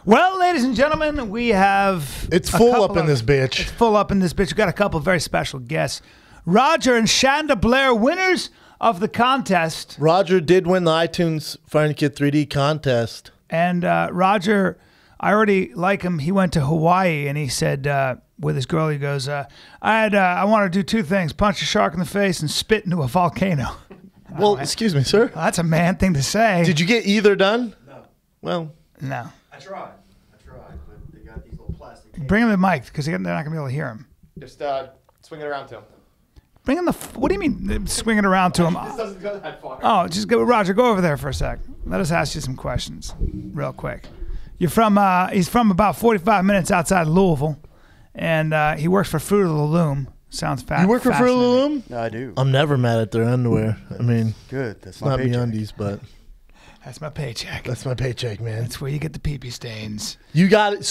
Well, ladies and gentlemen, we have... It's full up in this bitch. It's full up in this bitch. We've got a couple of very special guests. Roger and Shonda Blair, winners of the contest. Roger did win the iTunes Find a Kid 3D contest. And Roger, I already like him. He went to Hawaii, and he said, with his girl, he goes, I want to do two things, punch a shark in the face and spit into a volcano. Well, excuse me, sir. Well, that's a man thing to say. Did you get either done? No. Well. No. I tried, but they got these little plastic cases. Bring him the mic, because they're not going to be able to hear him. Just swing it around to him. Bring him the... What do you mean, swing it around to him? This doesn't go that far. Oh, just go, Roger, go over there for a sec. Let us ask you some questions real quick. You're from, he's from about 45 minutes outside of Louisville, and he works for Fruit of the Loom. Sounds fast. You work for Fruit of the Loom? No, I do. I'm never mad at their underwear. I mean, Good. That's it's my not paycheck. MeUndies, but That's my paycheck. that's my paycheck, man. That's where you get the pee-pee stains. You got it.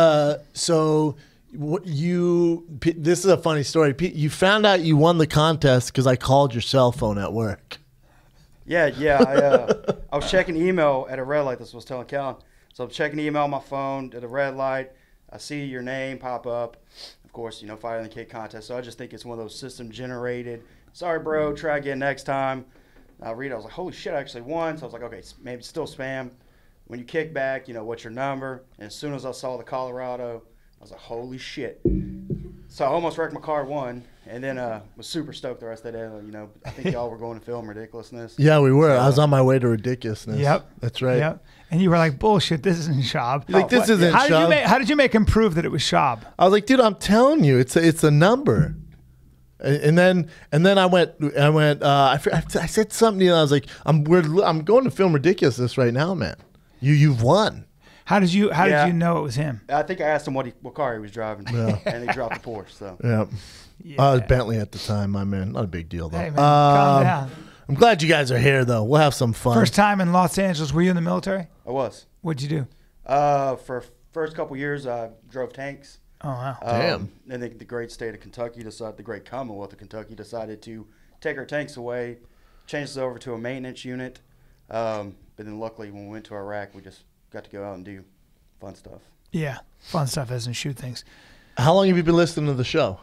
This is a funny story. You found out you won the contest because I called your cell phone at work. Yeah. I was checking email at a red light. That's what I was telling Callen. So I'm checking email on my phone at a red light. I see your name pop up. Of course, Fire in the Cake contest. So I just think it's one of those system generated. Sorry, bro. Try again next time. I read it. I was like, holy shit, I actually won. So I was like, okay, maybe it's still spam. When you kick back, what's your number? And as soon as I saw the Colorado, I was like, holy shit. So I almost wrecked my car, won, and then was super stoked the rest of the day. I think y'all were going to film Ridiculousness. Yeah, we were. I was on my way to Ridiculousness. Yep. That's right. Yep. And you were like, bullshit, this isn't Shab. Like, this isn't Shab. How did you make him prove that it was Shab? I was like, dude, I'm telling you, it's a number. And then I went. I said something. I was like, I'm going to film Ridiculousness right now, man. You've won. How did you know it was him? I think I asked him what car he was driving, and he dropped the Porsche. So Yeah. Yeah. It was Bentley at the time, my man. Not a big deal though. Hey, man, calm down. I'm glad you guys are here though. We'll have some fun. First time in Los Angeles. Were you in the military? I was. What'd you do? For first couple years, I drove tanks. Oh, wow. Damn. And the great state of Kentucky decided, the great Commonwealth of Kentucky decided to take our tanks away, change us over to a maintenance unit. But then luckily when we went to Iraq, we just got to go out and do fun stuff. Yeah. Fun stuff as in shoot things. How long have you been listening to the show?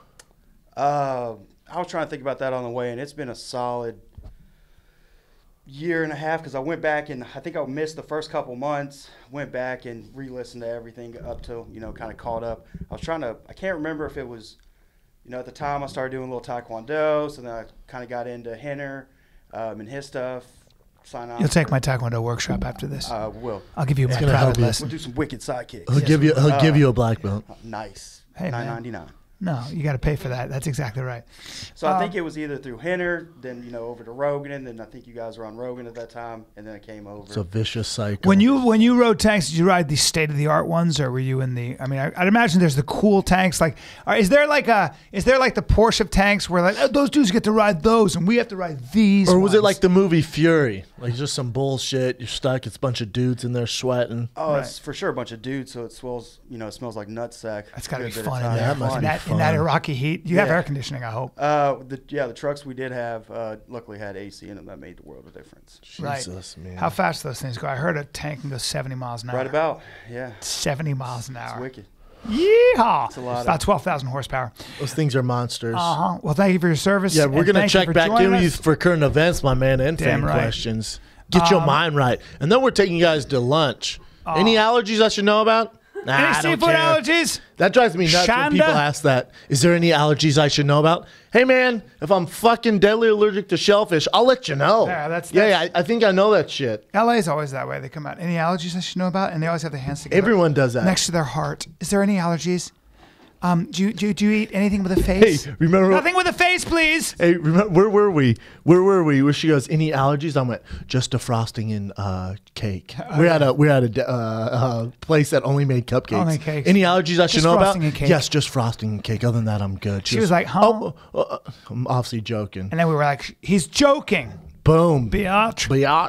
I was trying to think about that on the way, and it's been a solid year and a half because I went back and I think I missed the first couple months, went back and re-listened to everything up till, kind of caught up. I can't remember if it was, at the time I started doing a little Taekwondo, so then I kind of got into Henner and his stuff. Sign on. You'll take my Taekwondo workshop after this. Will. I'll give you my gonna help private you. lesson. We'll do some wicked sidekicks. He'll give you a black belt. Nice. Hey, man. $9.99. No, you got to pay for that. That's exactly right. So I think it was either through Henner, then over to Rogan, and then I think you guys were on Rogan at that time, and then I came over. It's a vicious cycle. When you rode tanks, did you ride the state-of-the-art ones, or were you in the? I mean, I'd imagine there's the cool tanks. Like, is there like the Porsche of tanks where those dudes get to ride those, and we have to ride these? Or was it ones? like the movie Fury? Like just some bullshit. You're stuck. It's a bunch of dudes in there sweating. Oh, Right. It's for sure a bunch of dudes, so it smells. It smells like nutsack. That's got to be Good bit fun of in time. there. That must be In that fun. Iraqi heat. You have Yeah. air conditioning, I hope. The trucks we did have, luckily had AC in them. That made the world of difference. Right. Jesus, man. How fast do those things go? I heard a tank can go 70 miles an hour. Right about, yeah. 70 miles an It's hour. wicked. Yeehaw! It's a lot About 12,000 horsepower. Those things are monsters. Well, thank you for your service. Yeah, we're and gonna thank you check for back in joining with you us. for current events, my man, and Damn fan right. questions. Get your mind right, and then we're taking you guys to lunch. Any allergies I should know about? Nah, Any I don't seafood care. allergies? That drives me nuts when Shonda? people ask that. Is there any allergies I should know about? Hey, man, if I'm fucking deadly allergic to shellfish, I'll let you know. Yeah, I think I know that shit. LA's always that way. They come out. Any allergies I should know about? And they always have their hands together. Everyone does that. Next to their heart. Is there any allergies? Do you eat anything with a face? Hey, remember? Nothing with a face, please. Hey, remember, where were we? Where she goes, any allergies? I went, just defrosting in cake. We're at a place that only made cupcakes. Only cakes. Any allergies I should Just know about? frosting and cake. Yes, just frosting and cake. Other than that, I'm good. She was like, huh? I'm obviously joking. And then we were like, he's joking. Boom. Biatch.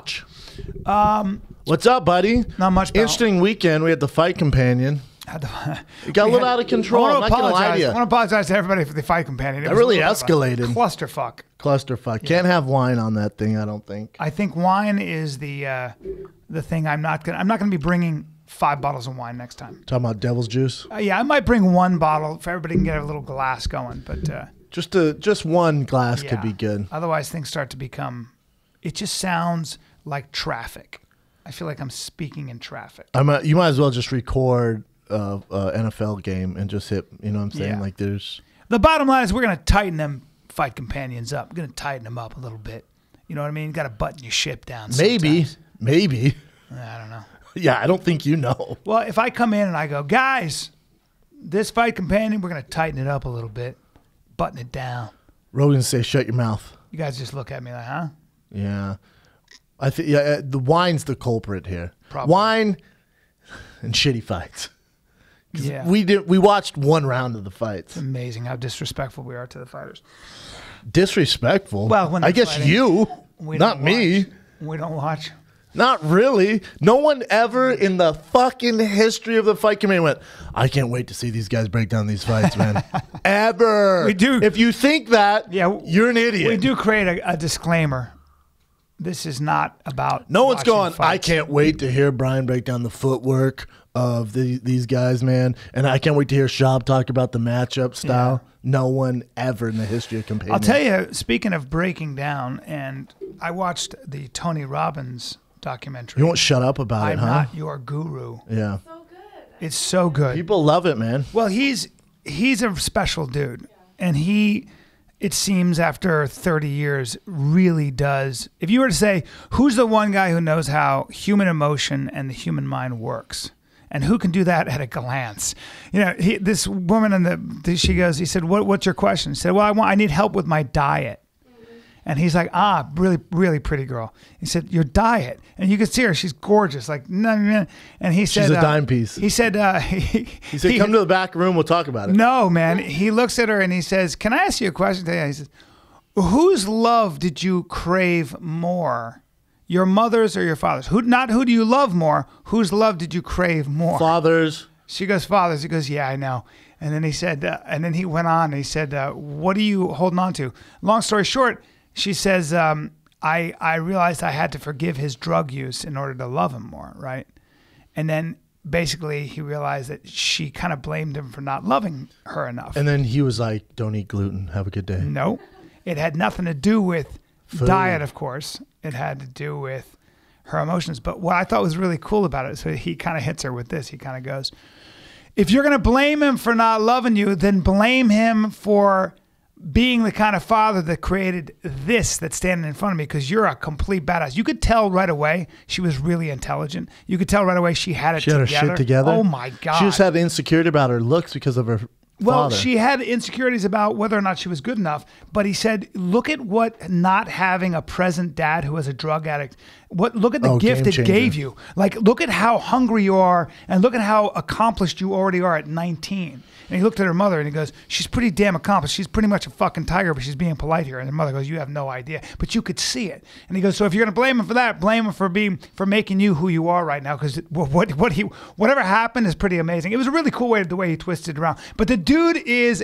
What's up, buddy? Not much. Pal. Interesting weekend. We had the Fight Companion. It got a little out of control. I'm not going to lie to you. I want to apologize to everybody for the Fight Companion. It That was a really little bit of a escalated. Clusterfuck. Clusterfuck. Can't have wine on that thing, I don't think. I think wine is the thing I'm not gonna be bringing 5 bottles of wine next time. Talking about devil's juice. Yeah, I might bring 1 bottle for everybody can get a little glass going, but Just one glass yeah. could be good. Otherwise, things start to become. It just sounds like traffic. I feel like I'm speaking in traffic. You might as well just record a NFL game and just hit. You know what I'm saying? Yeah. Like there's. The bottom line is we're gonna tighten them fight companions up. We're gonna tighten them up a little bit. You know what I mean? You got to button your ship down. Maybe. I don't know. Yeah, I don't think you know. Well, if I come in and I go, guys, this fight companion, we're gonna tighten it up a little bit, button it down. Rogan say, "Shut your mouth." You guys just look at me like, huh? Yeah, I think the wine's the culprit here. Probably. Wine and shitty fights. Yeah. We watched 1 round of the fights. Amazing how disrespectful we are to the fighters. Disrespectful. Well, when I they're guess fighting, you, we not don't me. watch. We don't watch. Not really. No one ever in the fucking history of the fight community went, I can't wait to see these guys break down these fights, man. Ever. We do. If you think that, Yeah, you're an idiot. We do create a disclaimer. This is not about. No one's watching going, I fights. can't wait to hear Bryan break down the footwork of these guys, man. And I can't wait to hear Shab talk about the matchup style. Yeah. No one ever in the history of competing. I'll tell you, speaking of breaking down, and I watched the Tony Robbins documentary. You won't shut up about I'm it, huh? Not Your Guru. Yeah. So good. It's so good. People love it, man. Well, he's a special dude, and it seems after 30 years, really does. If you were to say, who's the one guy who knows how human emotion and the human mind works, and who can do that at a glance? You know, this woman he said, what's your question? She said, well, I need help with my diet. And he's like, really, really pretty girl. He said, your diet. And you could see her. She's gorgeous. Like, and he said, She's a dime piece. He said, He said, come to the back room. We'll talk about it. no, man. He looks at her and he says, can I ask you a question today? He says, whose love did you crave more? Your mother's or your father's? Who do you love more? Whose love did you crave more? Fathers. She goes, father's. He goes, yeah, I know. And then he said, and then he went on and he said, what are you holding on to? Long story short, she says, I realized I had to forgive his drug use in order to love him more, right? And then basically he realized that she kind of blamed him for not loving her enough. And then he was like, don't eat gluten. Have a good day. No, it had nothing to do with diet, of course. It had to do with her emotions. But what I thought was really cool about it, so he kind of hits her with this. He kind of goes, if you're going to blame him for not loving you, then blame him for being the kind of father that created this that's standing in front of me, because you're a complete badass. You could tell right away she was really intelligent. You could tell right away she had it together. She had her shit together. Oh, my God. She just had insecurity about her looks because of her Well, father. she had insecurities about whether or not she was good enough, but he said, look at what not having a present dad who was a drug addict, look at the gift game it changer. gave you. Like, look at how hungry you are and look at how accomplished you already are at 19. And he looked at her mother and he goes, she's pretty damn accomplished. She's pretty much a fucking tiger, but she's being polite here. And her mother goes, you have no idea. But you could see it. And he goes, so if you're going to blame him for that, blame him for making you who you are right now. Because whatever happened is pretty amazing. It was a really cool way, the way he twisted it around. But the dude is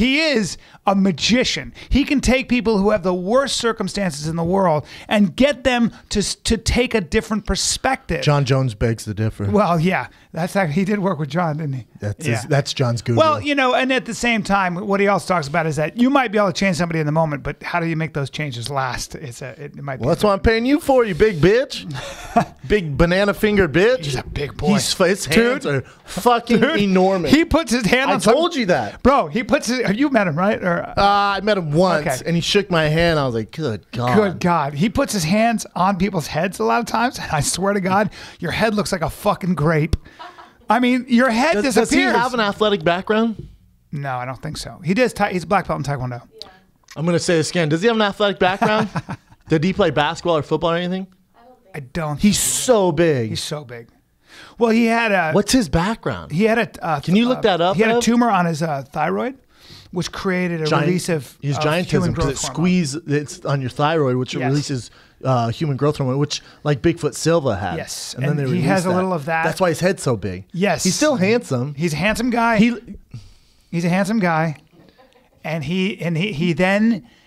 a magician. He can take people who have the worst circumstances in the world and get them to take a different perspective. John Jones begs to differ. Well, yeah, he did work with John, didn't he? That's John's guru. Well, and at the same time, what he also talks about is that you might be able to change somebody in the moment, but how do you make those changes last? It might be. Well, that's what I'm paying you for, you big bitch. Big banana fingered bitch. He's a big boy. His hands are fucking enormous. He puts his hand on I told you that. Bro, you met him, right? Or I met him once, Okay. and he shook my hand. I was like, good God. Good God. He puts his hands on people's heads a lot of times. And I swear to God, your head looks like a fucking grape. I mean, your head Does disappears. he have an athletic background? No, I don't think so. He does. He's a black belt in Taekwondo. Yeah. I'm going to say this again. Does he have an athletic background? Did he play basketball or football or anything? I don't. He's so big. He's so big. Well, he had a. What's his background? He had a. Can you look that up, He had a Ev? tumor on his thyroid, which created a release of his of giantism human because growth it hormone. it's on your thyroid, which Yes. releases human growth hormone, which like Bigfoot Silva had. Yes, and then and they he released has a little of that. That's why his head's so big. Yes. he's still handsome. He's a handsome guy. He's a handsome guy, and he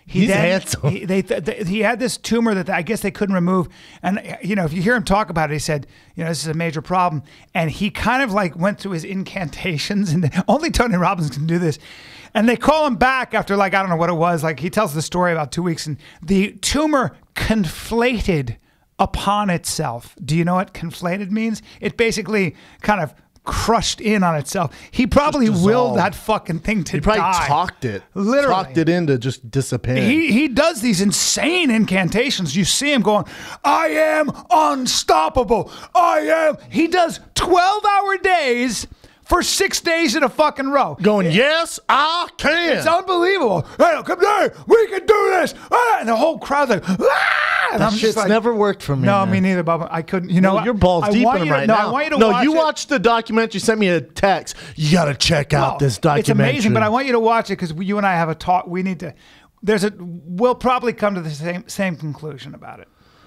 He's handsome. He had this tumor that I guess they couldn't remove. And, you know, if you hear him talk about it, he said, you know, this is a major problem. And he kind of like went through his incantations, and only Tony Robbins can do this. And they call him back after, like, I don't know what it was. Like, he tells the story about 2 weeks, and the tumor conflated upon itself. Do you know what conflated means? It basically kind of crushed in on itself. He probably willed that fucking thing to die. He probably talked it. Literally. Talked it into just disappearing. He does these insane incantations. You see him going, I am unstoppable. He does 12-hour days for 6 days in a fucking row. Going, yes, I can. It's unbelievable. Hey, come there. We can do this. And the whole crowd's like, and That shit's never worked for me. No, man. me neither, Bubba. I couldn't. You know, Well, your balls deep in them right now. I want you to watch you it. watched the documentary. Sent me a text. You got to check out this documentary. It's amazing, but I want you to watch it because you and I have a talk. We need to. We'll probably come to the same conclusion about it.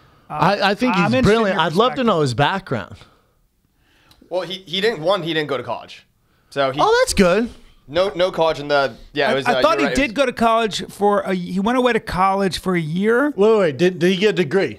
I think he's brilliant. I'd love to know his background. Well, he didn't go to college, so that's good. No college in the It was. I thought he did go to college he went away to college for a year. Wait. Did he get a degree?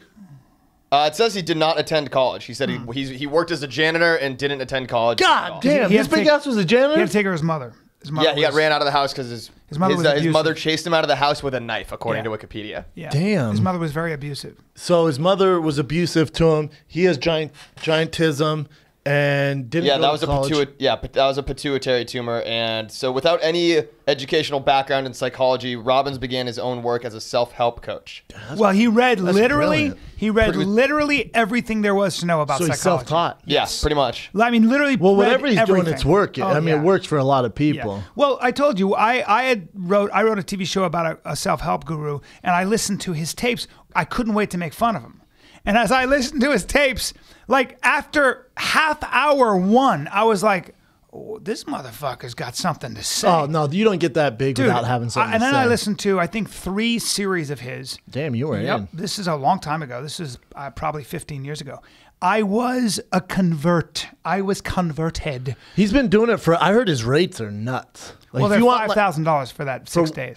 It says he did not attend college. He said he worked as a janitor and didn't attend college. God damn, his big ass was a janitor. He had to take care of his mother. Yeah, he got ran out of the house because his mother chased him out of the house with a knife, according to Wikipedia. Yeah. Damn. His mother was very abusive. So his mother was abusive to him. He has giantism and didn't go to college. That was a pituitary tumor, and so without any educational background in psychology, Robbins began his own work as a self-help coach. Well, he read literally brilliant. everything there was to know about so psychology. He's self-taught. Yeah, pretty much. I mean, literally. Well, whatever he's everything. doing, it's working. It works for a lot of people. Yeah. Well, I told you, I wrote a TV show about a self-help guru, and I listened to his tapes. I couldn't wait to make fun of him. And as I listened to his tapes, like after half hour one, I was like, oh, this motherfucker's got something to say. Oh, no, you don't get that big without having something to say. And then I listened to, I think, 3 series of his. Damn, you were in. This is a long time ago. This is probably 15 years ago. I was a convert. I was converted. He's been doing it for, I heard his rates are nuts. Like, well, they're $5,000 for that 6 days.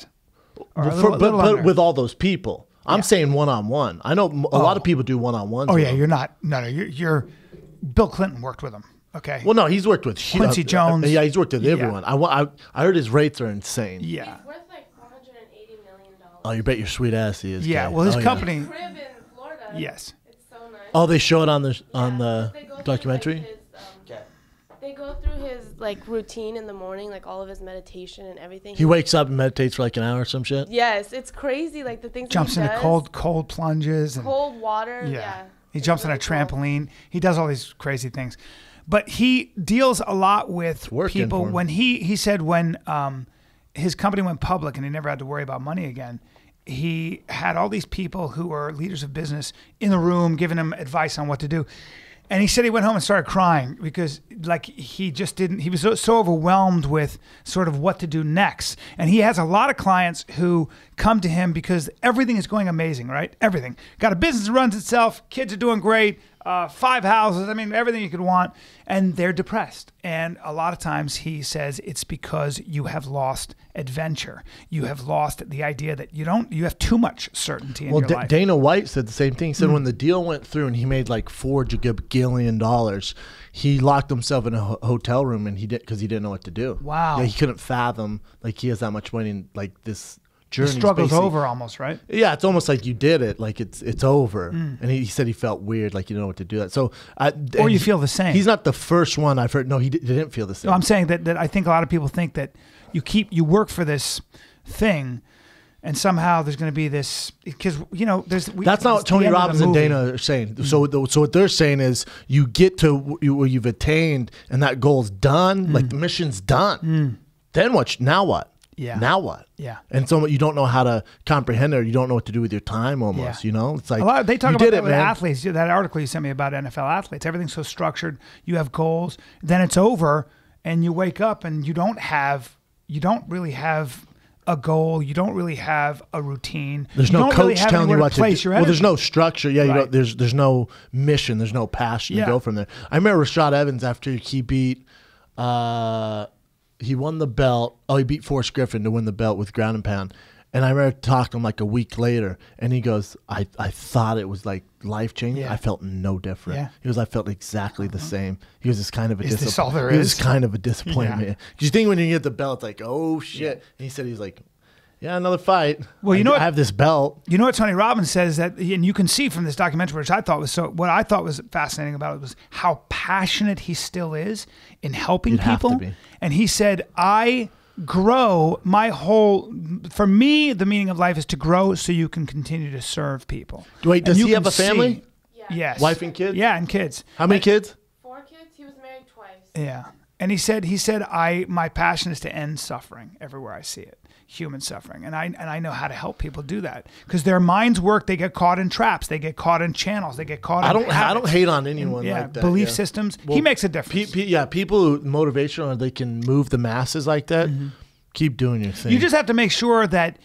But with all those people. I'm saying one-on-one. I know a lot of people do one-on-ones. Oh, yeah, you're not. No, you're Bill Clinton worked with him. Okay. Well, no, he's worked with Quincy Jones. Yeah, he's worked with everyone. I heard his rates are insane. Yeah. He's worth like $480 million. Oh, you bet your sweet ass he is. Yeah, Kay. well, his company. Crib in Florida. Yes. It's so nice. Oh, they show it on the documentary? They go through his like routine in the morning, like all of his meditation and everything. He wakes up and meditates for like an hour or some shit? Yes, it's crazy. Like the things Jumps he into does. cold plunges. And, Cold water. Yeah. He jumps on a trampoline. He does all these crazy things. But he deals a lot with people. When he said when his company went public and he never had to worry about money again, he had all these people who were leaders of business in the room giving him advice on what to do. And he said he went home and started crying because like he was so overwhelmed with sort of what to do next. And he has a lot of clients who come to him because everything is going amazing, right? Everything. Got a business that runs itself. Kids are doing great. 5 houses. I mean, everything you could want. And they're depressed. And a lot of times he says it's because you have lost adventure. You have lost the idea that you have too much certainty in your life. Dana White said the same thing. He said when the deal went through and he made like $4 gajillion, he locked himself in a hotel room and because he didn't know what to do. Wow. Yeah, he couldn't fathom like he has that much money and like this journey. The struggle's over almost, right? Yeah, it's almost like you did it, like it's over. And he said he felt weird, like you don't know what to do that. So, or you feel the same. He's not the first one I've heard. No, he didn't feel the same. No, I'm saying that I think a lot of people think that you work for this thing, and somehow there's going to be this because that's not what Tony Robbins and Dana are saying. So what they're saying is you get to where you've attained and that goal's done, like the mission's done. Then what? Now what? Yeah. Now what? Yeah. And so you don't know how to comprehend it, or you don't know what to do with your time almost, It's like they talk about that with athletes. That article you sent me about NFL athletes, everything's so structured. You have goals, then it's over and you wake up and you don't really have a goal. You don't really have a routine. There's no coach telling you what to do. Well, there's no structure. Yeah, right. There's no mission. There's no passion to go from there. I remember Rashad Evans after he beat he won the belt. Oh, he beat Forrest Griffin to win the belt with ground and pound. And I remember talking to him like a week later, and he goes, I thought it was like life-changing. Yeah. I felt no different. Yeah. He goes, I felt exactly the same. He was just kind of a Is this all there He was is? kind of a disappointment. Yeah. 'Cause you think when you get the belt, it's like, oh, shit. And he said, he's like, yeah, another fight. Well, you know what- I have this belt. You know what Tony Robbins says that, and you can see from this documentary, which I thought was what I thought was fascinating about it was how passionate he still is in helping You'd have to people. be. And he said, I grow for me, the meaning of life is to grow so you can continue to serve people. Wait, does And you he have can a family? see- Yeah. Yes. Wife and kids? Yeah, and kids. How many kids? 4 kids. He was married twice. Yeah. And he said, my passion is to end suffering everywhere I see it, human suffering. And I know how to help people do that because their minds work. They get caught in traps. They get caught in channels. They get caught in I don't habits. hate on anyone Yeah, like that. belief yeah. systems. Well, He makes a difference. People who motivational or they can move the masses like that. Keep doing your thing. You just have to make sure that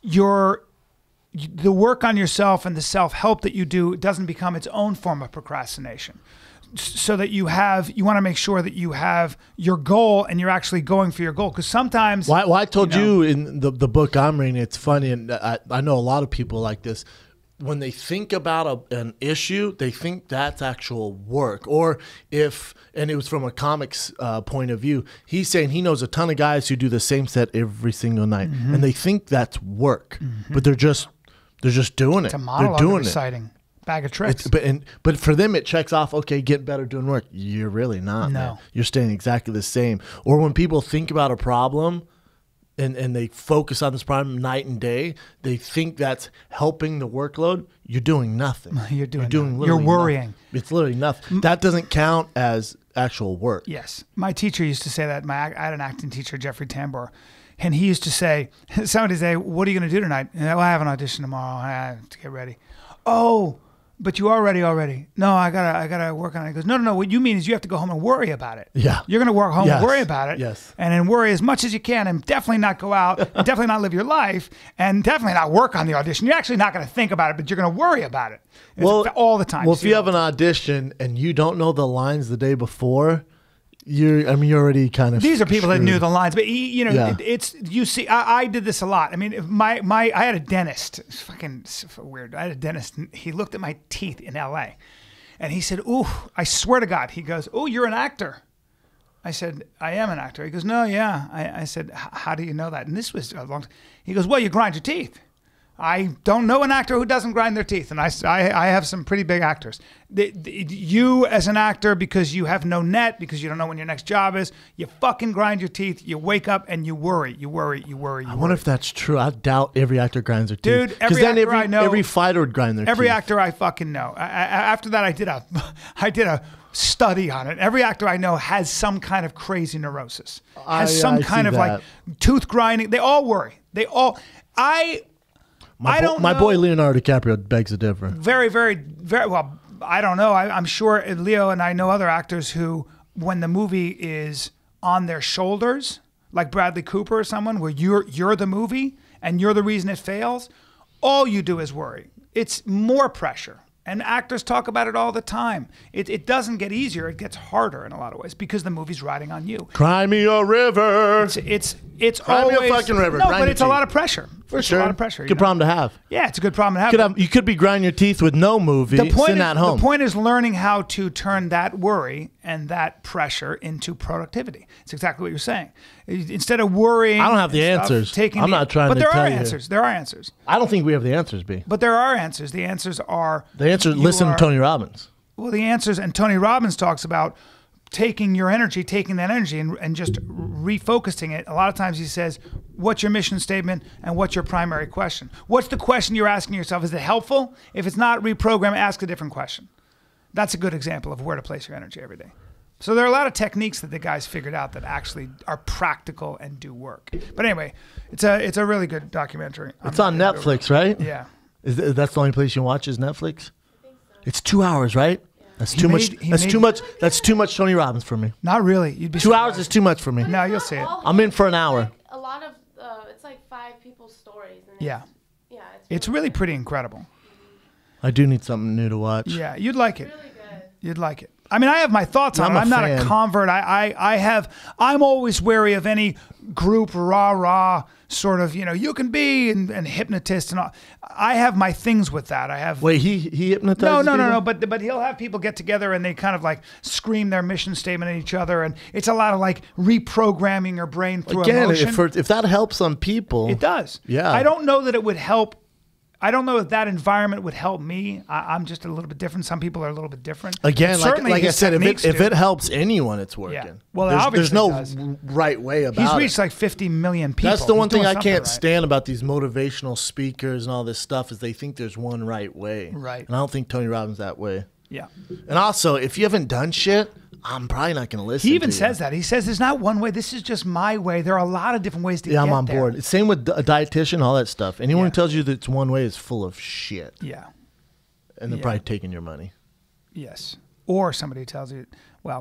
the work on yourself and the self-help that you do doesn't become its own form of procrastination. So that you want to make sure that you have your goal and you're actually going for your goal. Because sometimes... Well, I told you you in the book I'm reading, it's funny, and I know a lot of people like this. When they think about an issue, they think that's actual work. Or and it was from a comics point of view, he's saying he knows a ton of guys who do the same set every single night. And they think that's work. But they're just doing it. It's a monologue They're doing reciting. Bag of tricks. But for them, it checks off, okay, get better doing work. You're really not, No. man. You're staying exactly the same. Or when people think about a problem and they focus on this problem night and day, they think that's helping the workload. You're doing nothing. You're doing nothing. literally You're worrying. nothing. It's literally nothing. That doesn't count as actual work. Yes. My teacher used to say that. I had an acting teacher, Jeffrey Tambor, and he used to say, somebody say, what are you going to do tonight? Well, I have an audition tomorrow. I have to get ready. Oh, but you are ready already. No, I gotta work on it. He goes, no. What you mean is you have to go home and worry about it. Yeah. You're gonna work home Yes. and worry about it. Yes. And then worry as much as you can, and definitely not go out, and definitely not live your life, and definitely not work on the audition. You're actually not gonna think about it, but you're gonna worry about it. It's all the time. Well, if you have an audition and you don't know the lines the day before, you're already kind of. These are people that screwed. knew the lines, but Yeah. you see, I did this a lot. I mean, I had a dentist. It's fucking weird. I had a dentist. And he looked at my teeth in L.A. and he said, "Ooh, I swear to God," he goes, "Oh, you're an actor." I said, "I am an actor." He goes, "No, yeah." I said, "How do you know that?" And this was a long. He goes, "Well, you grind your teeth." I don't know an actor who doesn't grind their teeth, and I have some pretty big actors. You as an actor, because you have no net, because you don't know when your next job is, you fucking grind your teeth. You wake up and you worry. I wonder if that's true. I doubt every actor grinds their teeth. Dude, every actor I know- every fighter would grind their teeth. Every actor I fucking know. After that, I did a study on it. Every actor I know has some kind of crazy neurosis. Has some I kind see of like tooth grinding. They all worry. I don't My know. boy Leonardo DiCaprio begs to differ. Very, very, very well. I don't know. I'm sure Leo and I know other actors who, when the movie is on their shoulders, like Bradley Cooper or someone, where you're the movie and you're the reason it fails, all you do is worry. It's more pressure. And actors talk about it all the time. It doesn't get easier. It gets harder in a lot of ways because the movie's riding on you. Cry me a river. It's Cry me a always fucking river. No, Grind but your it's a teeth. lot of pressure. For It's sure. a lot of pressure. Good problem to have. Yeah, it's a good problem to have. You could be grinding your teeth with no movie, sitting at home. The point is learning how to turn that worry and that pressure into productivity. It's exactly what you're saying. Instead of worrying, I don't have the and stuff, answers. I'm not trying but to there tell are you. answers. There are answers. I don't think we have the answers, B. But there are answers. The answers are Listen to Tony Robbins. Well, the answers, and Tony Robbins talks about taking that energy and just refocusing it. A lot of times he says, what's your mission statement and what's your primary question? What's the question you're asking yourself? Is it helpful? If it's not, reprogram, ask a different question. That's a good example of where to place your energy every day. So there are a lot of techniques that the guys figured out that actually are practical and do work. But anyway, it's a really good documentary. It's on Netflix, right? Yeah. That's the only place you watch is Netflix? It's 2 hours, right? That's He too made- much. he That's made- too much. That's too much Tony Robbins for me. Not really. You'd be 2 hours surprised. is too much for me. No, you'll see it. I'm in for an hour. Like a lot of it's like 5 people's stories. And Yeah. Yeah. It's really pretty incredible. I do need something new to watch. Yeah, you'd like it. really good. You'd like it. I mean, I have my thoughts on it. I'm not a fan. convert. I'm always wary of any group rah sort of, you can be and hypnotist and all. I have my things with that. I have. Wait, he hypnotizes No. people? But he'll have people get together and they kind of like scream their mission statement at each other, and it's a lot of like reprogramming your brain through Again, emotion. if that helps some people. It does. Yeah. I don't know that it would help. I don't know if that environment would help me. I'm just a little bit different. Some people are a little bit different. Again, Certainly like I his said, techniques if do. it helps anyone, it's working. Yeah. Well, there's no obviously it right way about He's it. reached like 50 million people. That's the one He's thing doing I something can't right. stand about these motivational speakers and all this stuff is they think there's one right way. Right. And I don't think Tony Robbins that way. Yeah. And also, if you haven't done shit, I'm probably not going to listen. He even to you. says that. He says there's not one way. This is just my way. There are a lot of different ways to get I'm on there. board. Same with a dietitian, all that stuff. Anyone Yeah. who tells you that it's one way is full of shit. Yeah. And they're Yeah. probably taking your money. Yes. Or somebody tells you, well,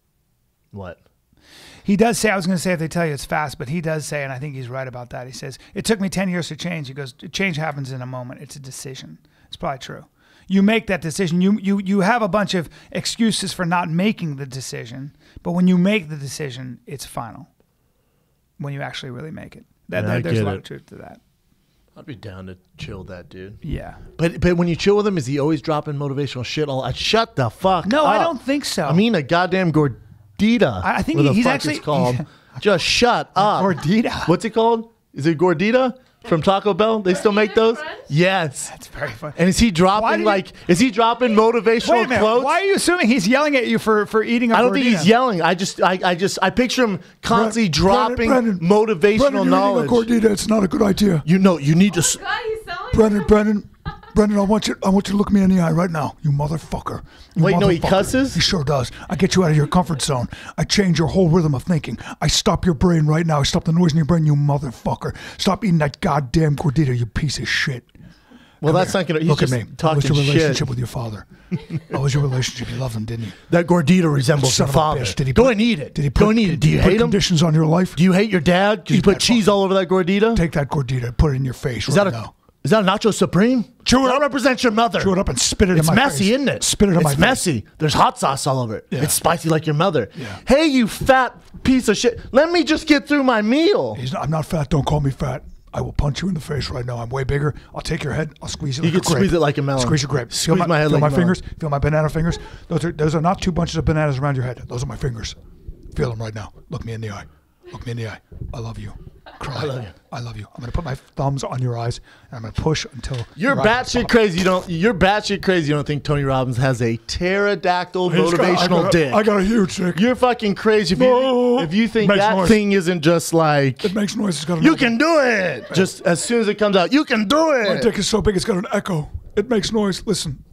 What? he does say, I was going to say if they tell you it's fast, but he does say, and I think he's right about that. He says, it took me 10 years to change. He goes, change happens in a moment. It's a decision. It's probably true. You make that decision. You have a bunch of excuses for not making the decision, but when you make the decision, it's final. When you actually really make it. Yeah, I There's a get lot it. of truth to that. I'd be down to chill with that dude. Yeah. But when you chill with him, is he always dropping motivational shit? Shut the fuck No, up. I don't think so. I mean, a goddamn Gordita. I think what the he's fuck actually- it's called. Just shut up. Gordita. What's it called? Is it Gordita from Taco Bell? They still make those? Crunch? Yes. That's very funny. And is he Why dropping did is he dropping motivational Wait a minute. quotes? Why are you assuming he's yelling at you for eating a I don't think he's Gordita? yelling. I picture him constantly dropping Brendan, motivational knowledge. Gordita, it's not a good idea. You need to. God, he's selling Brendan, I want you to look me in the eye right now, you motherfucker. You Wait, no, he motherfucker. cusses? He sure does. I get you out of your comfort zone. I change your whole rhythm of thinking. I stop your brain right now. I stop the noise in your brain, you motherfucker. Stop eating that goddamn Gordita, you piece of shit. Well, that's not gonna. He's Look at just me. How was talking your relationship shit. with your father? How was your relationship? You loved him, didn't you? That Gordita resembles Son your of a father. bitch. Did he Go put- and eat it. Did he Go put, and eat it. Do you put hate him? conditions on your life? Do you hate your dad? Did you Eat put that cheese all over that Gordita? Take that Gordita, put it in your face Is right that now. Is that a Nacho Supreme? Chew it That up. represents your mother. Chew it up and spit it in It's my messy, face. isn't it? Spit it in my It's face. messy. There's hot sauce all over it. Yeah. It's spicy like your mother. Yeah. Hey, you fat piece of shit. Let me just get through my meal. I'm not fat. Don't call me fat. I will punch you in the face right now. I'm way bigger. I'll take your head. I'll squeeze it You like can a grape. squeeze it like a melon. Squeeze your grape. Squeeze my head feel like my a melon. fingers. Feel my banana fingers. Those are not two bunches of bananas around your head. Those are my fingers. Feel them right now. Look me in the eye. Look me in the eye. I love you. Cry. I love you. I love you. I'm gonna put my thumbs on your eyes and I'm gonna push until You're your eyes batshit pop. crazy. You're batshit crazy. You don't think Tony Robbins has a pterodactyl motivational dick. I got a huge dick. You're fucking crazy if you think Makes that noise. thing isn't just like It makes noise. It's got an you echo. can do it. Just as soon as it comes out, you can do My it. dick is so big. It's got an echo. It makes noise. Listen.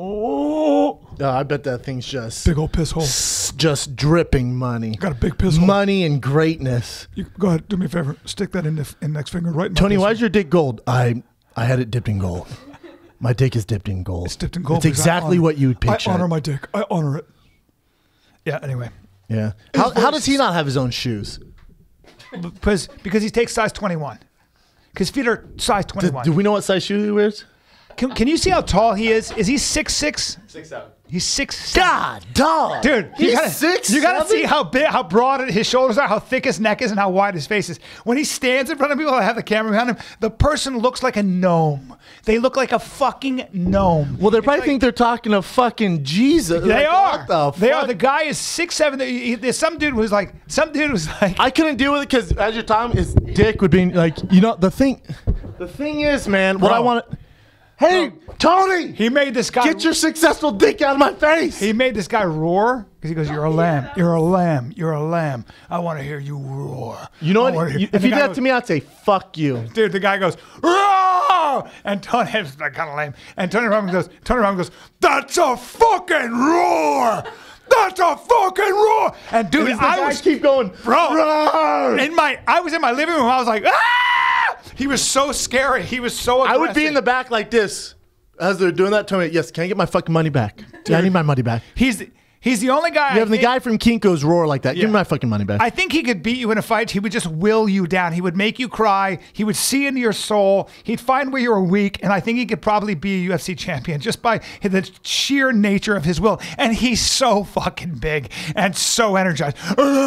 No, I bet that thing's just Big old piss hole. just dripping money. Got a big piss hole. Money and greatness. You go ahead. Do me a favor. Stick that in the next finger right in my Tony, piss why hole. is your dick gold? I had it dipped in gold. My dick is dipped in gold. It's dipped in gold. It's because I exactly honor- what you'd picture. I honor my dick. I honor it. Yeah. Anyway, Yeah. How does he not have his own shoes? Because he takes size 21. Because feet are size 21. Do we know what size shoe he wears? Can you see how tall he is? Is he 6'6"? 6'7". He's 6'7". God, dog. Dude, he's you gotta see how big, how broad his shoulders are, how thick his neck is, and how wide his face is. When he stands in front of people that have the camera behind him, the person looks like a gnome. They look like a fucking gnome. Well, they probably think they're talking to fucking Jesus. They Like, are. What the They fuck? are. The guy is 6'7". There's some dude who's like, I couldn't deal with it because as you're talking, his dick would be like, the thing is, man, what Bro. I want to. Hey, Tony, he made this guy. get your successful dick out of my face. He made this guy roar because he goes, "You're a lamb. You're a lamb. You're a lamb. I want to hear you roar." You know I wanna what? hear-" If And you the did guy that to me, I'd say, fuck you. dude, the guy goes, "Roar!" And Tony is kind of lame. And Tony Robbins goes, "That's a fucking roar. That's a fucking roar." And dude, And the I guys was keep going, bro roar. I was in my living room. I was like, "Ah!" He was so scary. He was so I aggressive. would be in the back like this as they're doing that. Tony, yes, can I get my fucking money back? Yeah, I need my money back. He's He's the only guy. You have the guy from Kinko's roar like that. Give me my fucking money back. I think he could beat you in a fight. He would just will you down. He would make you cry. He would see into your soul. He'd find where you were weak, and I think he could probably be a UFC champion just by the sheer nature of his will. And he's so fucking big and so energized.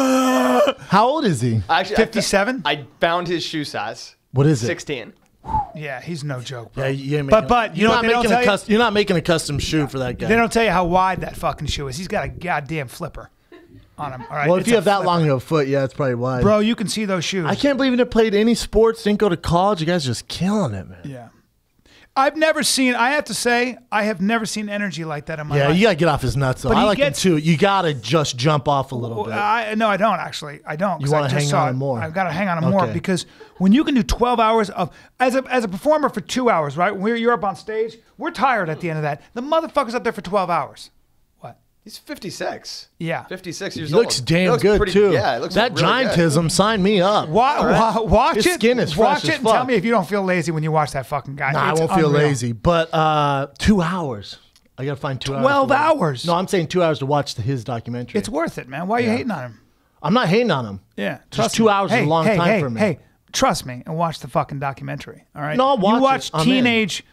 How old is he? Actually, 57? I found his shoe size. What is it? 16. Yeah, he's no joke, bro. Yeah, but you know what they don't tell you? You're not making a custom shoe for that guy. They don't tell you how wide that fucking shoe is. He's got a goddamn flipper on him. All right. Well, if It's you a have that flipper. long of a foot, yeah, it's probably wide. Bro, you can see those shoes. I can't believe you never played any sports, didn't go to college. You guys are just killing it, man. Yeah. I've never seen, I have to say, I have never seen energy like that in my Yeah, life. you gotta get off his nuts though. But I he like him gets- too. You gotta just jump off a little bit. No, I don't actually. I don't. 'Cause You wanna I just hang saw on it. him more. I've got to hang on him more Okay. because when you can do 12 hours of, as a performer for 2 hours, right? When you're up on stage, we're tired at the end of that. The motherfucker's up there for 12 hours. What? He's 56. Yeah. 56 years He old. looks He damn looks good pretty- too. Yeah, it looks that really good. giantism, sign me up. Watch His it. skin is watch fresh it as and tell fuck. me if you don't feel lazy when you watch that fucking guy. Nah, I It's won't feel unreal. lazy. But 2 hours. I gotta find 2 hours. 12 to watch. hours? No, I'm saying 2 hours to watch his documentary. It's worth it, man. Why are you hating on him? I'm not hating on him. Yeah, Just 2 hours is a long time for me. Hey, trust me and watch the fucking documentary. All right. No, I'll watch You watch it. I'm in. teenage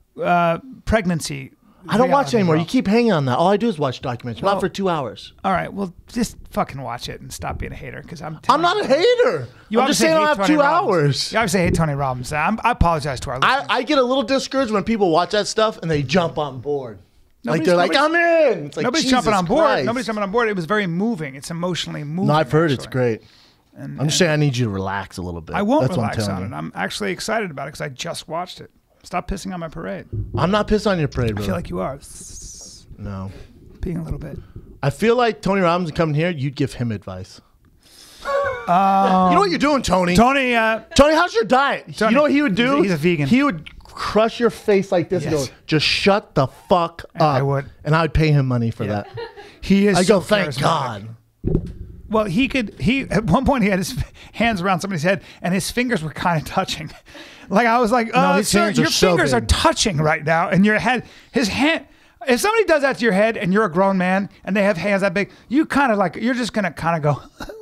pregnancy. I don't watch reality, anymore. bro. You keep hanging on that. All I do is watch documentaries. Well- not for 2 hours. All right. Well, just fucking watch it and stop being a hater because I'm. I'm not a hater. You I'm just obviously saying I hate don't have Tony 2 Robbins. hours. You obviously hate Tony Robbins. I apologize to our listeners. I get a little discouraged when people watch that stuff and they jump on board. Like Nobody's- they're like, I'm nobody's- in. It's like, Nobody's Jesus jumping on board. Christ. Nobody's jumping on board. It was very moving. It's emotionally moving. No, I've heard it's actually. great. And, I'm just saying I need you to relax a little bit. I won't That's relax what I'm on telling it. you. I'm actually excited about it because I just watched it. Stop pissing on my parade. I'm not pissed on your parade, I bro. feel like you are. No. Being a little bit. I feel like Tony Robbins coming here, you'd give him advice. You know what you're doing, Tony? Tony, Tony, how's your diet? Tony, you know what he would do? he's a vegan. He would crush your face like this and Yes. go, just shut the fuck up. I would. And I would pay him money for that. he is I go, so thank charismatic. God. Well, he at one point he had his hands around somebody's head and his fingers were kind of touching. Like I was like, his sir, hands are your so fingers are big. touching right now, and your head, his hand. If somebody does that to your head and you're a grown man and they have hands that big, you kind of like you're just gonna kind of go,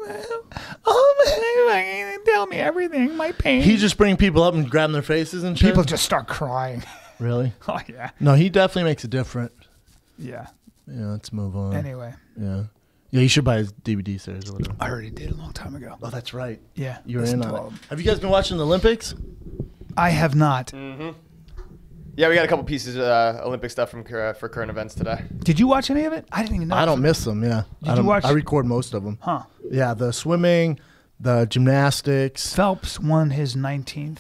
oh man, tell me everything, my pain. He just bring people up and grab their faces and shit. People just start crying. Really? Oh yeah, No, he definitely makes it different. yeah. Yeah, let's move on. Anyway, Yeah. Yeah, you should buy his DVD series or whatever. I already did a long time ago. Oh, that's right. Yeah, You were listen in to on all it. of them. Have you guys been watching the Olympics? I have not. Yeah, we got a couple pieces of Olympic stuff from for current events today. Did you watch any of it? I didn't even know. I don't miss them, yeah. Did you watch- I record most of them. Huh. Yeah, the swimming, the gymnastics. Phelps won his 19th.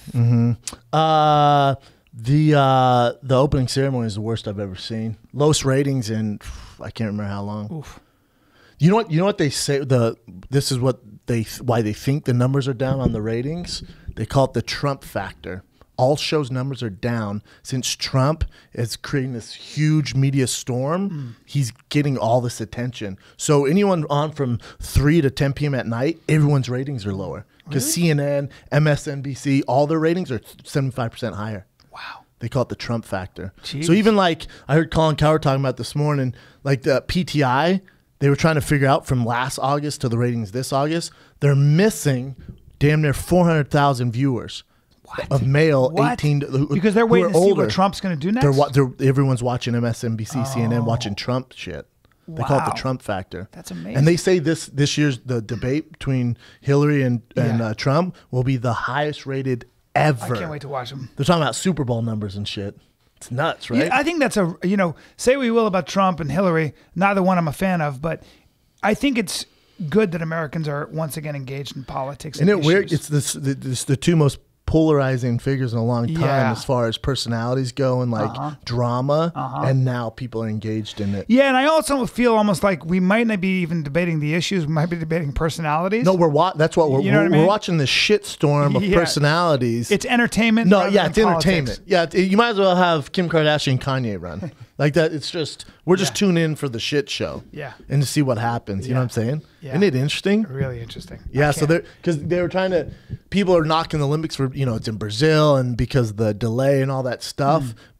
The opening ceremony is the worst I've ever seen. Lowest ratings in I can't remember how long. Oof. You know what they say this is what why they think the numbers are down on the ratings. They call it the Trump factor. All shows numbers are down since Trump is creating this huge media storm. He's getting all this attention. So anyone on from 3 to 10 p.m. at night, everyone's ratings are lower because CNN, MSNBC, all their ratings are 75% higher. Wow. They call it the Trump factor. Jeez. So even like I heard Colin Cowherd talking about this morning, like the PTI, they were trying to figure out from last August to the ratings this August, they're missing damn near 400,000 viewers of male What? 18 to, Because they're who waiting are to see older. what Trump's going to do next. Everyone's watching MSNBC, CNN, watching Trump shit. They call it the Wow. Trump factor. That's amazing. And they say this year's the debate between Hillary and Yeah. Trump will be the highest rated ever. I can't wait to watch them. They're talking about Super Bowl numbers and shit. It's nuts, right? Yeah, I think that's say what we will about Trump and Hillary, neither one I'm a fan of, but I think it's good that Americans are once again engaged in politics. Isn't and it weird? issues. It's the two most polarizing figures in a long time Yeah. as far as personalities go and like drama, and now people are engaged in it. Yeah, and I also feel almost like we might not be even debating the issues. We might be debating personalities. No, that's what You know what I mean? we're watching this shit storm of Yeah. personalities. It's entertainment. No, rather yeah, than it's entertainment. politics. Yeah, you might as well have Kim Kardashian and Kanye run like that. It's just we're just tuning in for the shit show, Yeah. and to see what happens. You know what I'm saying? Yeah. Isn't it interesting? Really interesting. Yeah, I so can't- because they were trying to, people are knocking the Olympics for, it's in Brazil and because the delay and all that stuff.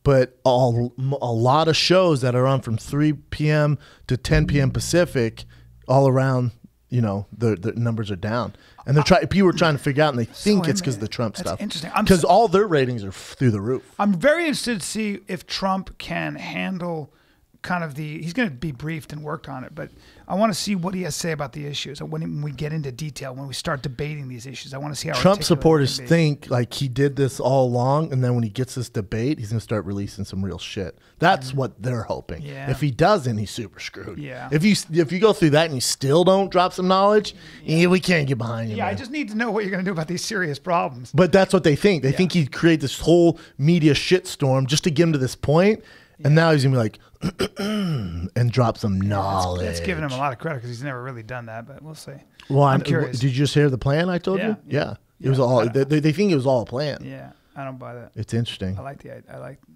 but a lot of shows that are on from 3 p.m. to 10 p.m. Pacific, all around, you know, the numbers are down. And people are trying to figure out, and they think it's because of the Trump stuff. That's interesting. Because all their ratings are through the roof. I'm very interested to see if Trump can handle kind of he's going to be briefed and worked on it, but I want to see what he has to say about the issues. When we get into detail, when we start debating these issues, I want to see how Trump supporters think like he did this all along, and then when he gets this debate, he's going to start releasing some real shit. That's what they're hoping. Yeah. If he doesn't, he's super screwed. Yeah. If you go through that and you still don't drop some knowledge, we can't get behind you. Yeah, man. I just need to know what you're going to do about these serious problems. But that's what they think. They think he'd create this whole media shitstorm just to get him to this point, and now he's going to be like, and drop some knowledge. That's giving him a lot of credit because he's never really done that, but we'll see. Well, I'm curious. Did you just hear the plan I told you? Yeah. It was all. They think it was all a plan. Yeah, I don't buy that. It's interesting. I like it,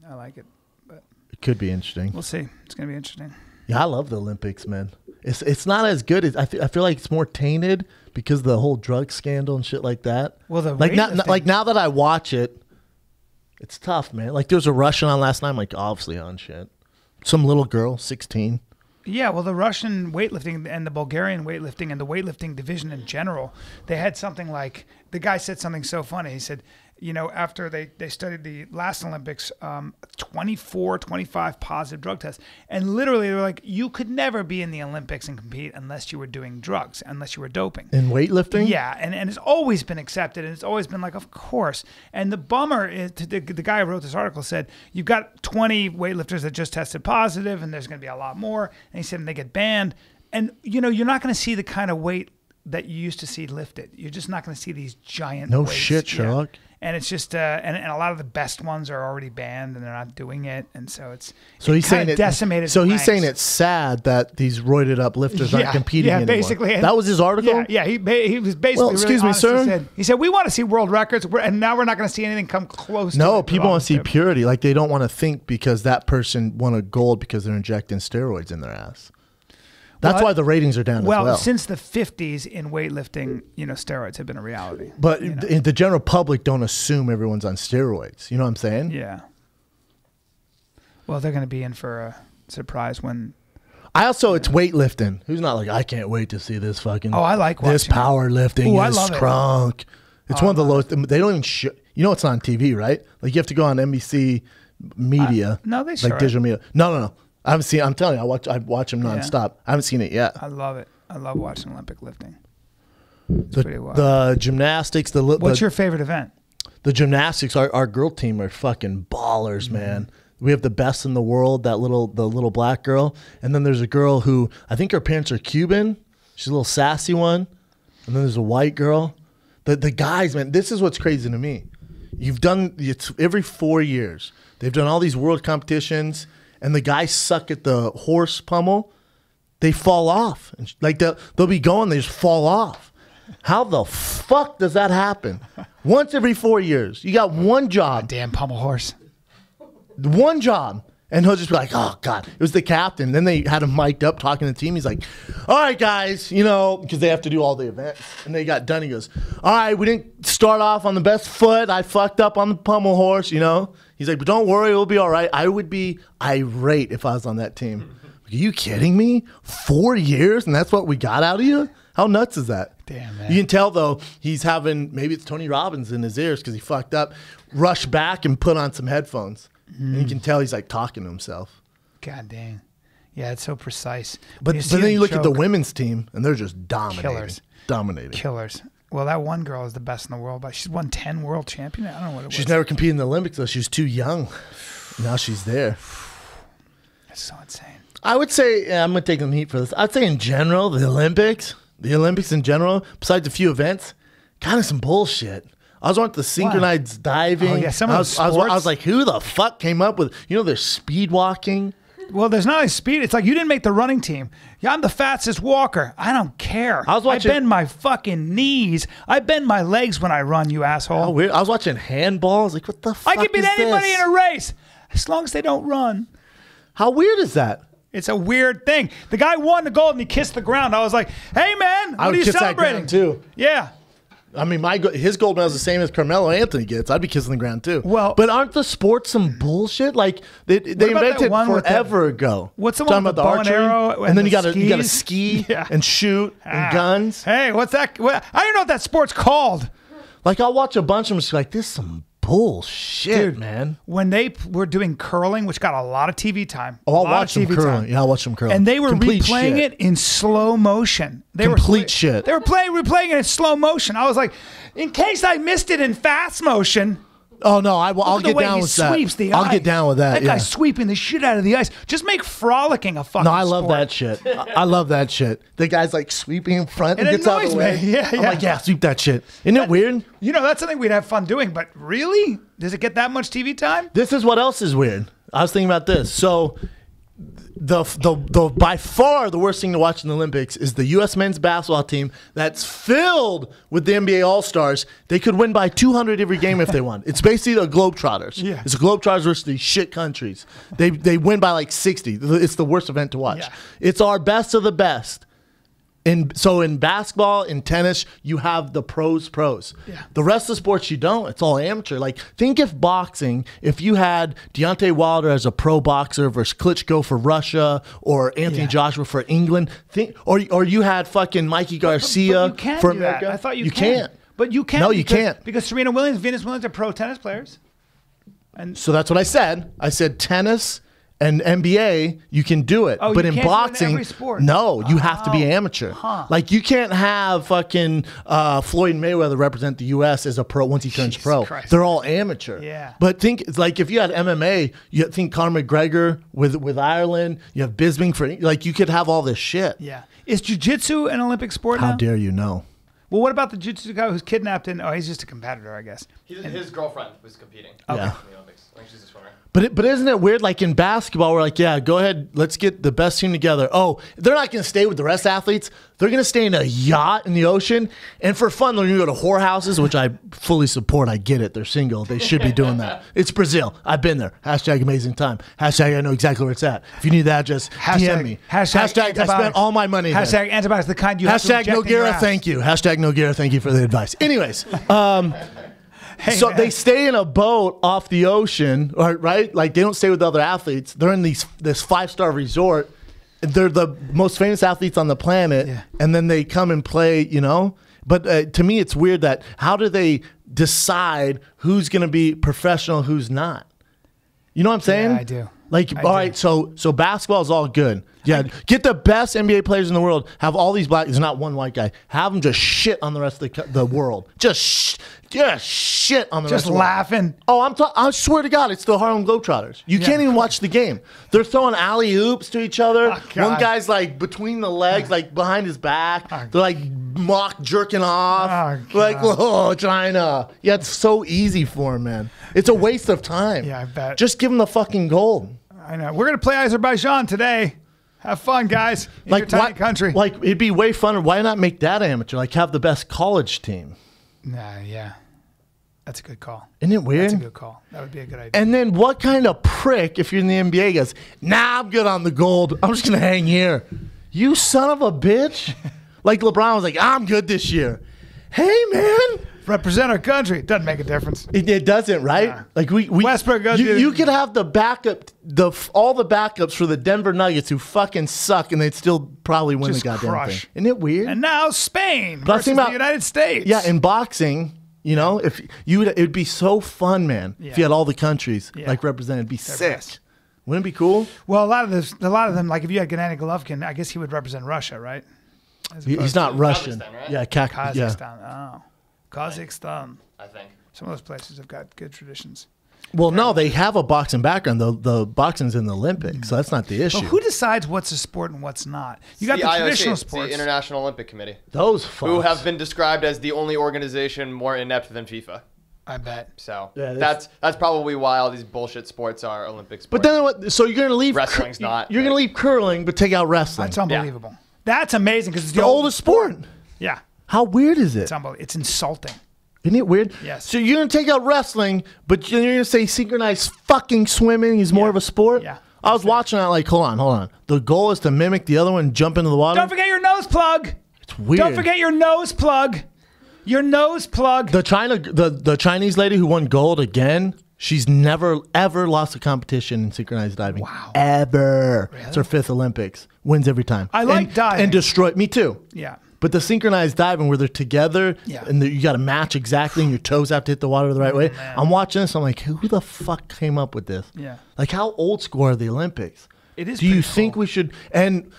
but It could be interesting. we'll see. It's gonna be interesting. Yeah, I love the Olympics, man. It's not as good as I feel like it's more tainted because of the whole drug scandal and shit like that. Well, the like weightlifting- now that I watch it, it's tough, man. Like there was a Russian on last night. I'm like, obviously on shit. Some little girl, 16. Yeah, well, the Russian weightlifting and the Bulgarian weightlifting and the weightlifting division in general, they had something like, the guy said something so funny. He said, you know, after they studied the last Olympics, 24, 25 positive drug tests. And literally they were like, you could never be in the Olympics and compete unless you were doing drugs, unless you were doping. In weightlifting? Yeah, and it's always been accepted, and it's always been like, of course. And the bummer is, the guy who wrote this article said, you've got 20 weightlifters that just tested positive, and there's going to be a lot more. And he said, and they get banned. And, you know, you're not going to see the kind of weight that you used to see lifted. You're just not going to see these giant No weights. shit, Sherlock. Yeah. And it's just, and a lot of the best ones are already banned, and they're not doing it. And so he's saying decimated. So he's saying it's sad that these roided up lifters aren't competing anymore. Basically. That was his article? Yeah, he was basically Well, excuse me, honest. sir. He said, we want to see world records, and now we're not going to see anything come close to No, it. people want to see purity. Like they don't want to think because that person won a gold because they're injecting steroids in their ass. That's why the ratings are down as well. Well, since the 50s in weightlifting, you know, steroids have been a reality. But the general public don't assume everyone's on steroids. You know what I'm saying? Yeah. Well, they're going to be in for a surprise when... It's weightlifting. Who's not like, I can't wait to see this fucking... Oh, I like this watching powerlifting. I This love it. crunk. It's one of the lowest... They don't even show... You know it's on TV, right? Like you have to go on NBC media. No, they show like digital media. No. I haven't seen. I'm telling you, I watch them nonstop. I haven't seen it yet. I love it. I love watching Olympic lifting. It's pretty wild. The gymnastics. What's your favorite event? The gymnastics. Our girl team are fucking ballers, man. We have the best in the world. The little black girl, and then there's a girl who I think her parents are Cuban. She's a little sassy one, and then there's a white girl. The guys, man. This is what's crazy to me. It's every 4 years. They've done all these world competitions. And the guys suck at the horse pummel, they fall off. And like they'll be going, they just fall off. How the fuck does that happen? Once every 4 years. You got one job. Damn pummel horse. One job. And he'll just be like, oh, God. It was the captain. Then they had him mic'd up talking to the team. He's like, all right, guys, you know, because they have to do all the events. And they got done. He goes, all right, we didn't start off on the best foot. I fucked up on the pummel horse, you know. He's like, but don't worry, it'll be all right. I would be irate if I was on that team. Are you kidding me? 4 years and that's what we got out of you? How nuts is that? Damn, man. You can tell, though, he's having, maybe it's Tony Robbins in his ears because he fucked up, rush back and put on some headphones. And you can tell he's like talking to himself. God dang. Yeah, it's so precise. But then you look at the women's team and they're just dominating. Killers. Dominating. Killers. Well, that one girl is the best in the world, but she's won 10 world champion. I don't know what it was. She's never competed in the Olympics, though. She was too young. Now she's there. That's so insane. I would say, I'm going to take some heat for this. I'd say in general, the Olympics in general, besides a few events, kind of some bullshit. I was watching the synchronized diving. Oh, yeah, some of I those was sports. like, who the fuck came up with, there's speed walking. Well, there's not only speed. It's like you didn't make the running team. Yeah, I'm the fastest walker. I don't care. I bend my fucking knees. I bend my legs when I run, you asshole. Oh, weird. I was watching handball. I was like, what the fuck I can beat is anybody this? in a race as long as they don't run. How weird is that? It's a weird thing. The guy won the gold and he kissed the ground. I was like, hey, man, what are you kiss that celebrating? ground, too. Yeah. I mean, his gold medal is the same as Carmelo Anthony gets. I'd be kissing the ground too. Well, but aren't the sports some bullshit? Like they invented forever ago. What's the one with the bow and arrow? And then you got to ski and shoot and guns. Hey, what's that? I don't even know what that sport's called. Like I'll watch a bunch of them. Just like this is some bullshit, dude, man. When they were doing curling, which got a lot of TV time. Oh, I'll watch them curling. Yeah, I'll watch them curling. And they were replaying it in slow motion. They were replaying it in slow motion. I was like, in case I missed it in fast motion. Oh no, I'll get down with that. I'll get down with that. That guy's sweeping the shit out of the ice. Just make frolicking a fucking. No, I love that shit. I love that shit. The guy's like sweeping in front and gets out of the way. Yeah. I'm like, yeah, sweep that shit. Isn't it weird? You know, that's something we'd have fun doing. But really, does it get that much TV time? This is what else is weird. I was thinking about this. So, the by far the worst thing to watch in the Olympics is the U.S. men's basketball team that's filled with the NBA All-Stars. They could win by 200 every game if they won. It's basically the Globetrotters. Yeah. It's the Globetrotters versus these shit countries. They win by like 60. It's the worst event to watch. Yeah. It's our best of the best. So in basketball, in tennis, you have the pros. Yeah. The rest of the sports, you don't. It's all amateur. Like, think if you had Deontay Wilder as a pro boxer versus Klitschko for Russia or Anthony Joshua for England, or you had fucking Mikey Garcia for America. That. I thought you can't. But you can. No, you can't. Because Serena Williams, Venus Williams are pro tennis players. And so that's what I said. I said tennis and NBA, you can do it. Oh, but you in can't boxing, do it in every sport. No, you have to be amateur. Huh. Like, you can't have fucking Floyd Mayweather represent the U.S. as a pro once he turns pro. Christ. They're all amateur. Yeah. But think, like, if you had MMA, you think Conor McGregor with Ireland, you have Bisping for, like, you could have all this shit. Yeah. Is jiu-jitsu an Olympic sport now? How dare you know? Well, what about the jiu-jitsu guy who's kidnapped in? Oh, he's just a competitor, I guess. His girlfriend was competing. Yeah. In the Olympics. I think she's a swimmer. But isn't it weird? Like in basketball, we're like, yeah, go ahead, let's get the best team together. Oh, they're not going to stay with the rest of the athletes. They're going to stay in a yacht in the ocean, and for fun, they're going to go to whorehouses, which I fully support. I get it. They're single. They should be doing that. It's Brazil. I've been there. Hashtag amazing time. Hashtag I know exactly where it's at. If you need that, just DM me. Hashtag I spent all my money there. Hashtag antibiotics, the kind you Hashtag have to Noguera, thank you. Hashtag Noguera, thank you for the advice. Anyways, Hey, so man. they stay in a boat off the ocean, right? Like, they don't stay with other athletes. They're in this 5-star resort. They're the most famous athletes on the planet, and then they come and play, you know? But to me, it's weird that how do they decide who's going to be professional, who's not? You know what I'm saying? Yeah, I do. Like, all right, so basketball is all good. Yeah, get the best NBA players in the world. Have all these black. There's not one white guy. Have them just shit on the rest of the world. Just shit on the rest of the world. Just laughing. Oh, I swear to God, it's the Harlem Globetrotters. You can't even watch the game. They're throwing alley oops to each other. Oh, God. One guy's like between the legs, like behind his back. They're like mock jerking off. Oh, Like, whoa, China. Yeah, it's so easy for him, man. It's a waste of time. Yeah, I bet. Just give him the fucking gold. I know. We're going to play Azerbaijan today. Have fun, guys. In your tiny country. Like, it'd be way funner. Why not make that amateur? Like, have the best college team. Nah, yeah. That's a good call. Isn't it weird? That's a good call. That would be a good idea. And then what kind of prick, if you're in the NBA, goes, nah, I'm good on the gold. I'm just going to hang here. You son of a bitch. Like LeBron was like, I'm good this year. Hey, man. Represent our country. Doesn't make a difference. It doesn't, right? Yeah. Like we Westbrook, you could have the backup, all the backups for the Denver Nuggets who fucking suck, and they'd still probably win Just the goddamn crush. thing. Isn't it weird? And now Spain But I was versus thinking the about- United States. Yeah, in boxing, you know, if it'd be so fun, man. Yeah. If you had all the countries Yeah. like represented, it'd be sick. best. Wouldn't it be cool? Well, a lot of them, like if you had Gennady Golovkin, I guess he would represent Russia, right? As He's opposed not to Russian. Kazakhstan, right? Yeah, yeah. Kazakhstan. Oh, Kazakhstan. I think. Some of those places have got good traditions. Well, no, they have a boxing background. The boxing's in the Olympics, so that's not the issue. But who decides what's a sport and what's not? You got the the IOC, traditional it's sports. the International Olympic Committee, Those fucks. who have been described as the only organization more inept than FIFA. I bet. So Yeah, that's probably why all these bullshit sports are Olympic sports. But then what? So you're gonna leave Wrestling's not. You're gonna leave curling, but take out wrestling. That's unbelievable. That's amazing because it's the oldest sport. Yeah, How weird is it? it's unbelievable. It's insulting. Isn't it weird? Yes. So you're gonna take out wrestling, but you're gonna say synchronized fucking swimming is more of a sport? Yeah. I was watching that like, hold on. The goal is to mimic the other one and jump into the water. Don't forget your nose plug. It's weird. Don't forget your nose plug. Your nose plug. The Chinese lady who won gold again. She's never ever lost a competition in synchronized diving. Wow. Ever. Really? It's her 5th Olympics. Wins every time. I like diving. And destroy. Me too. Yeah. But the synchronized diving where they're together and you got to match exactly and your toes have to hit the water the right way. Man. I'm watching this. I'm like, who the fuck came up with this? Yeah. Like, how old school are the Olympics? It is. Do you pretty think cool. we should? And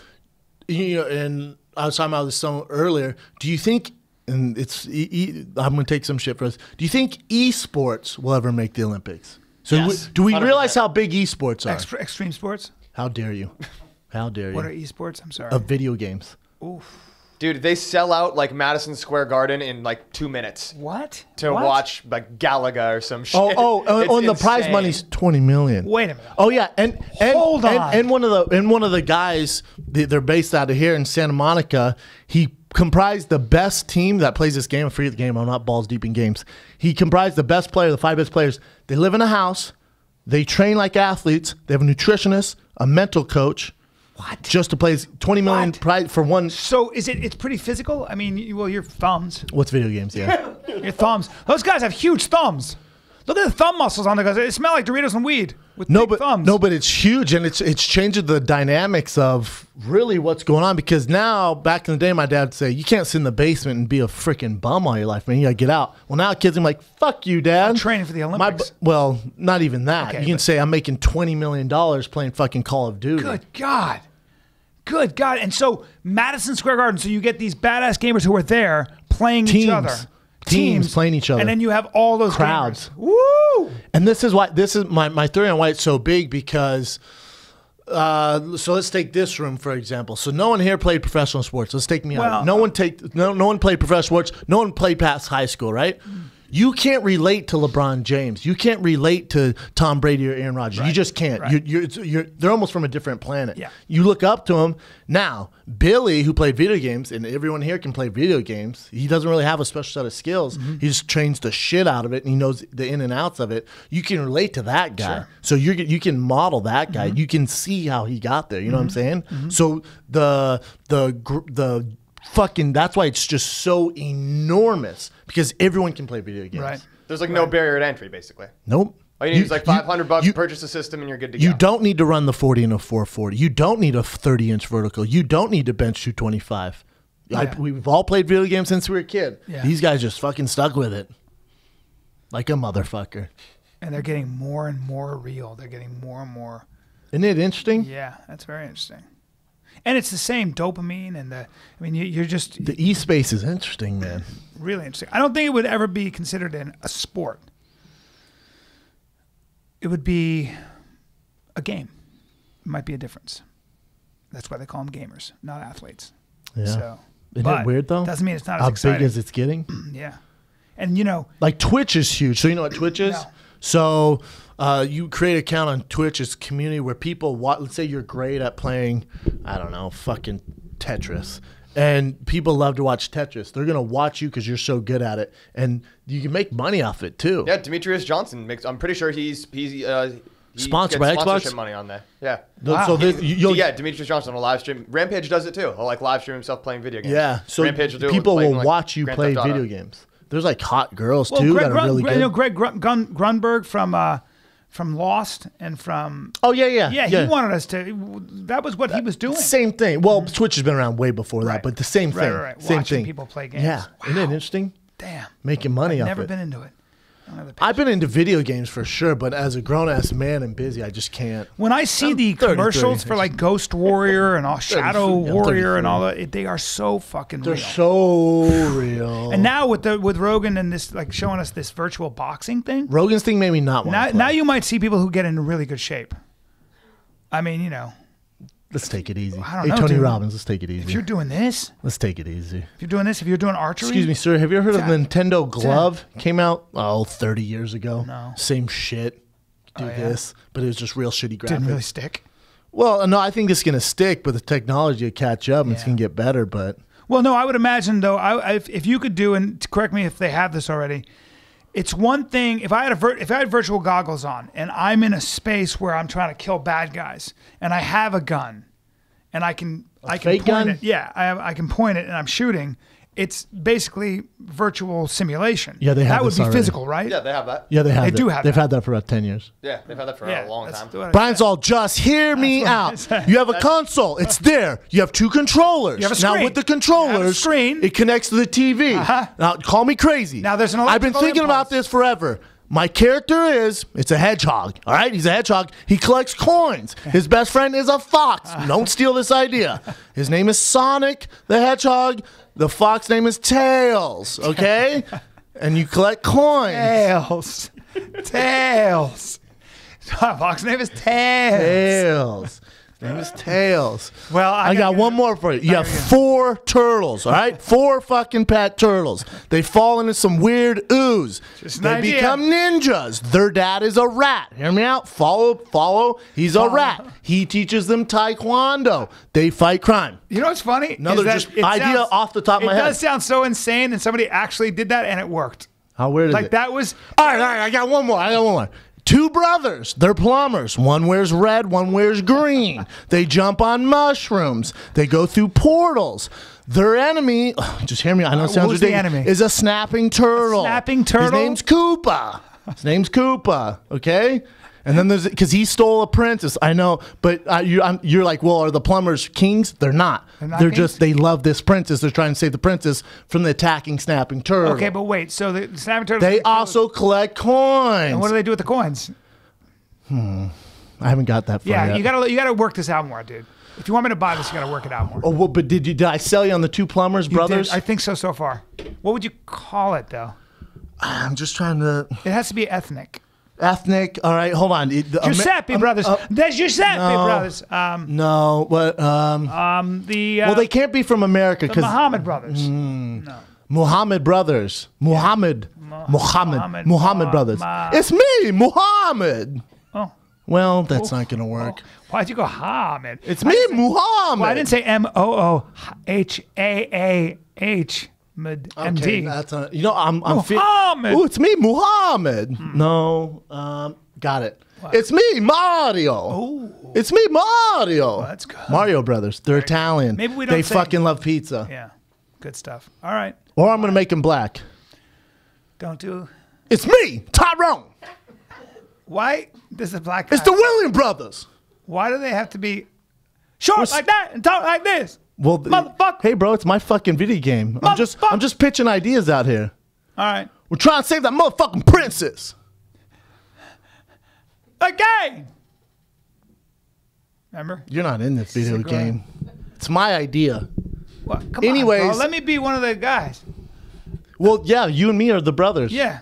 and I was talking about this earlier. Do you think? And I'm going to take some shit for us. Do you think esports will ever make the Olympics? So Yes, do we 100%. realize how big esports are? Extreme sports? How dare you? How dare you? What are esports? I'm sorry. Of video games. Oof. Dude, they sell out like Madison Square Garden in like 2 minutes What? to What? watch like Galaga or some shit. Oh, It's and the prize insane. money's $20 million. Wait a minute. Oh yeah, and Hold on. And one of the guys, they're based out of here in Santa Monica. He comprised the best team that plays this game. I forget the game. I'm not balls deep in games. He comprised the best player, the 5 best players. They live in a house. They train like athletes. They have a nutritionist, a mental coach. What? Just to play $20 million What? prize for one. So it's pretty physical? I mean, your thumbs. What's video games? Yeah. Your thumbs. Those guys have huge thumbs. Look at the thumb muscles on the guys. They smell like Doritos and weed with big thumbs. No, but it's huge, and it's changing the dynamics of really what's going on. Because now, back in the day, my dad would say, "You can't sit in the basement and be a freaking bum all your life, man. You gotta get out." Well, now kids are like, "Fuck you, Dad." I'm training for the Olympics. Well, not even that. Okay, you can but- say I'm making $20 million playing fucking Call of Duty. Good God. Good God. And so Madison Square Garden, so you get these badass gamers who are there playing each Teams. other. Teams playing each other. And then you have all those Crowds. gamers. Woo! And this is my theory on why it's so big because. So let's take this room for example. So no one here played professional sports. Let's take me out. No one played professional sports. No one played past high school, right? You can't relate to LeBron James. You can't relate to Tom Brady or Aaron Rodgers. You just can't. Right. They're almost from a different planet. Yeah. You look up to them. Now, Billy, who played video games, and everyone here can play video games, he doesn't really have a special set of skills. He just trains the shit out of it, and he knows the in and outs of it. You can relate to that guy. Sure. So you can model that guy. You can see how he got there. You know what I'm saying? So the fucking, that's why it's just so enormous because everyone can play video games. Right. There's like no barrier to entry, basically. Nope. All you need is like $500 to purchase a system, and you're good to go. You don't need to run the 40 and a 440. You don't need a 30-inch vertical. You don't need to bench 225. Yeah. We've all played video games since we were a kid. Yeah. These guys just fucking stuck with it. Like a motherfucker. And they're getting more and more real. They're getting more and more. Isn't it interesting? Yeah, that's very interesting. And it's the same dopamine and you're just The e-space is interesting, man. really interesting. I don't think it would ever be considered a sport. It would be a game. It might be a difference. That's why they call them gamers, not athletes. Yeah. So, Isn't but it weird, though? Doesn't mean it's not as How exciting. big as it's getting? Yeah. And Like Twitch is huge. So you know what Twitch is? No. So you create an account on Twitch. It's a community where people watch. Let's say you're great at playing, I don't know, fucking Tetris. And people love to watch Tetris. They're going to watch you because you're so good at it. And you can make money off it, too. Yeah, Demetrius Johnson makes. I'm pretty sure he Sponsored gets by Xbox? sponsorship money on there. Yeah. Wow. So Yeah, Demetrius Johnson on a live stream. Rampage does it too. He'll like live stream himself playing video games. Yeah. So Rampage will do it with people playing, will like, watch you Grand play Theft Auto. video games. There's like hot girls, well, too, Greg that are really good. Greg Grunberg from Lost and from Oh, yeah. he wanted us to. That was what he was doing. Same thing. Well, Twitch has been around way before that, Right. but the same thing. Right. Same Watching thing. people play games. Yeah. Isn't it Wow. interesting? Damn. Making money off Never it. been into it. I don't have the I've been into video games for sure, but as a grown-ass man and busy, I just can't. When I see the 30, commercials 30. for like Ghost Warrior and Shadow I'm Warrior 33. and all that, they are so fucking They're real. so real. And now with Rogan and this like showing us this virtual boxing thing, Rogan's thing made me not want to now you might see people who get into really good shape. I mean, Let's take it easy. I don't Hey, know, Tony dude. Robbins, let's take it if easy. you're doing this, Let's take it easy. if you're doing archery, Excuse me, sir. Have you ever heard of the Yeah. Nintendo Glove? Came out 30 years ago. No. Same shit. Do yeah? this, but it was just real shitty graphics. didn't really stick. Well, no, I think it's gonna stick, but the technology will catch up and it's Yeah. gonna get better. But Well, no, I would imagine though, if you could do, and correct me if they have this already, it's one thing if I had virtual goggles on and I'm in a space where I'm trying to kill bad guys and I have a gun and I can fake point gun? it. Yeah, I can point it and I'm shooting. it's basically virtual simulation. Yeah, they have that would this be already. physical, right? Yeah, they have that. Yeah, they have. They do have They've that. had that for about 10 years. Yeah, they've had that for a long that's time. what I Brian's said. all, just hear me what I out. said. You have a console. It's there. You have 2 controllers. You have a Now screen. with the You have a controllers, screen. it connects to the TV. Now call me crazy. Now, there's an I've been electrical thinking about impulse. this forever. My character it's a hedgehog. All right, he's a hedgehog. He collects coins. His best friend is a fox. Don't steal this idea. His name is Sonic the Hedgehog. The fox name is Tails. Okay, and you collect coins. Tails. Tails. Fox's name is Tails. Tails. His name is Tails. Well, I got one more for you. You have 4 turtles, all right? 4 fucking pet turtles. They fall into some weird ooze. Just an They idea. become ninjas. Their dad is a rat. Hear me out? Follow. He's a rat. He teaches them taekwondo. They fight crime. You know what's funny? Another Is that just it idea off the top of my It head. does sound so insane, and somebody actually did that, and it worked. How weird is Like it? that was. All right, I got one more. 2 brothers. They're plumbers. One wears red, one wears green. They jump on mushrooms. They go through portals. Their enemy, just hear me, I know it sounds Who's the ridiculous, enemy? is a snapping turtle. snapping turtle? His name's Koopa. Okay? And then there's, because he stole a princess. I know, but you're like, well, are the plumbers kings? They're not. They're not They're kings? just, they love this princess. They're trying to save the princess from the attacking snapping turtle. Okay, but wait. So the snapping turtles. They also collect coins. And what do they do with the coins? I haven't got that far Yeah, yet. you gotta work this out more, dude. If you want me to buy this, you gotta work it out more. Oh, well, but did I sell you on the 2 plumbers, You brothers? did. I think so far. What would you call it though? I'm just trying to It has to be ethnic. ethnic. All right, hold on. Giuseppe brothers. There's Giuseppe brothers. No, but well, they can't be from America the because Muhammad brothers. No. Muhammad brothers. Muhammad brothers. It's me, Muhammad. Oh. Well, that's not gonna work. Why'd you go Hamid? It's me, Muhammad. Well, I didn't say MOOHAAH. MD. Okay, that's a, I'm Muhammad. Oh, it's me, Muhammad. No, got it. It's me, Mario. It's me, Mario. that's good. Mario brothers. They're Italian. Maybe we don't They say- fucking love pizza. Yeah, good stuff. All right, Or I'm gonna make them black. don't do. It's me, Tyrone. Why? This is a black guy. It's the William brothers. Why do they have to be short like that and talk like this? Well, Motherfucker. hey, bro, it's my fucking video game. I'm Motherfucker. just pitching ideas out here. All right. We're trying to save that motherfucking princess. Okay. Remember? You're not in this video Cigarette. game. It's my idea. What? Come Anyways. on, bro. Let me be one of the guys. Well, yeah, you and me are the brothers. Yeah.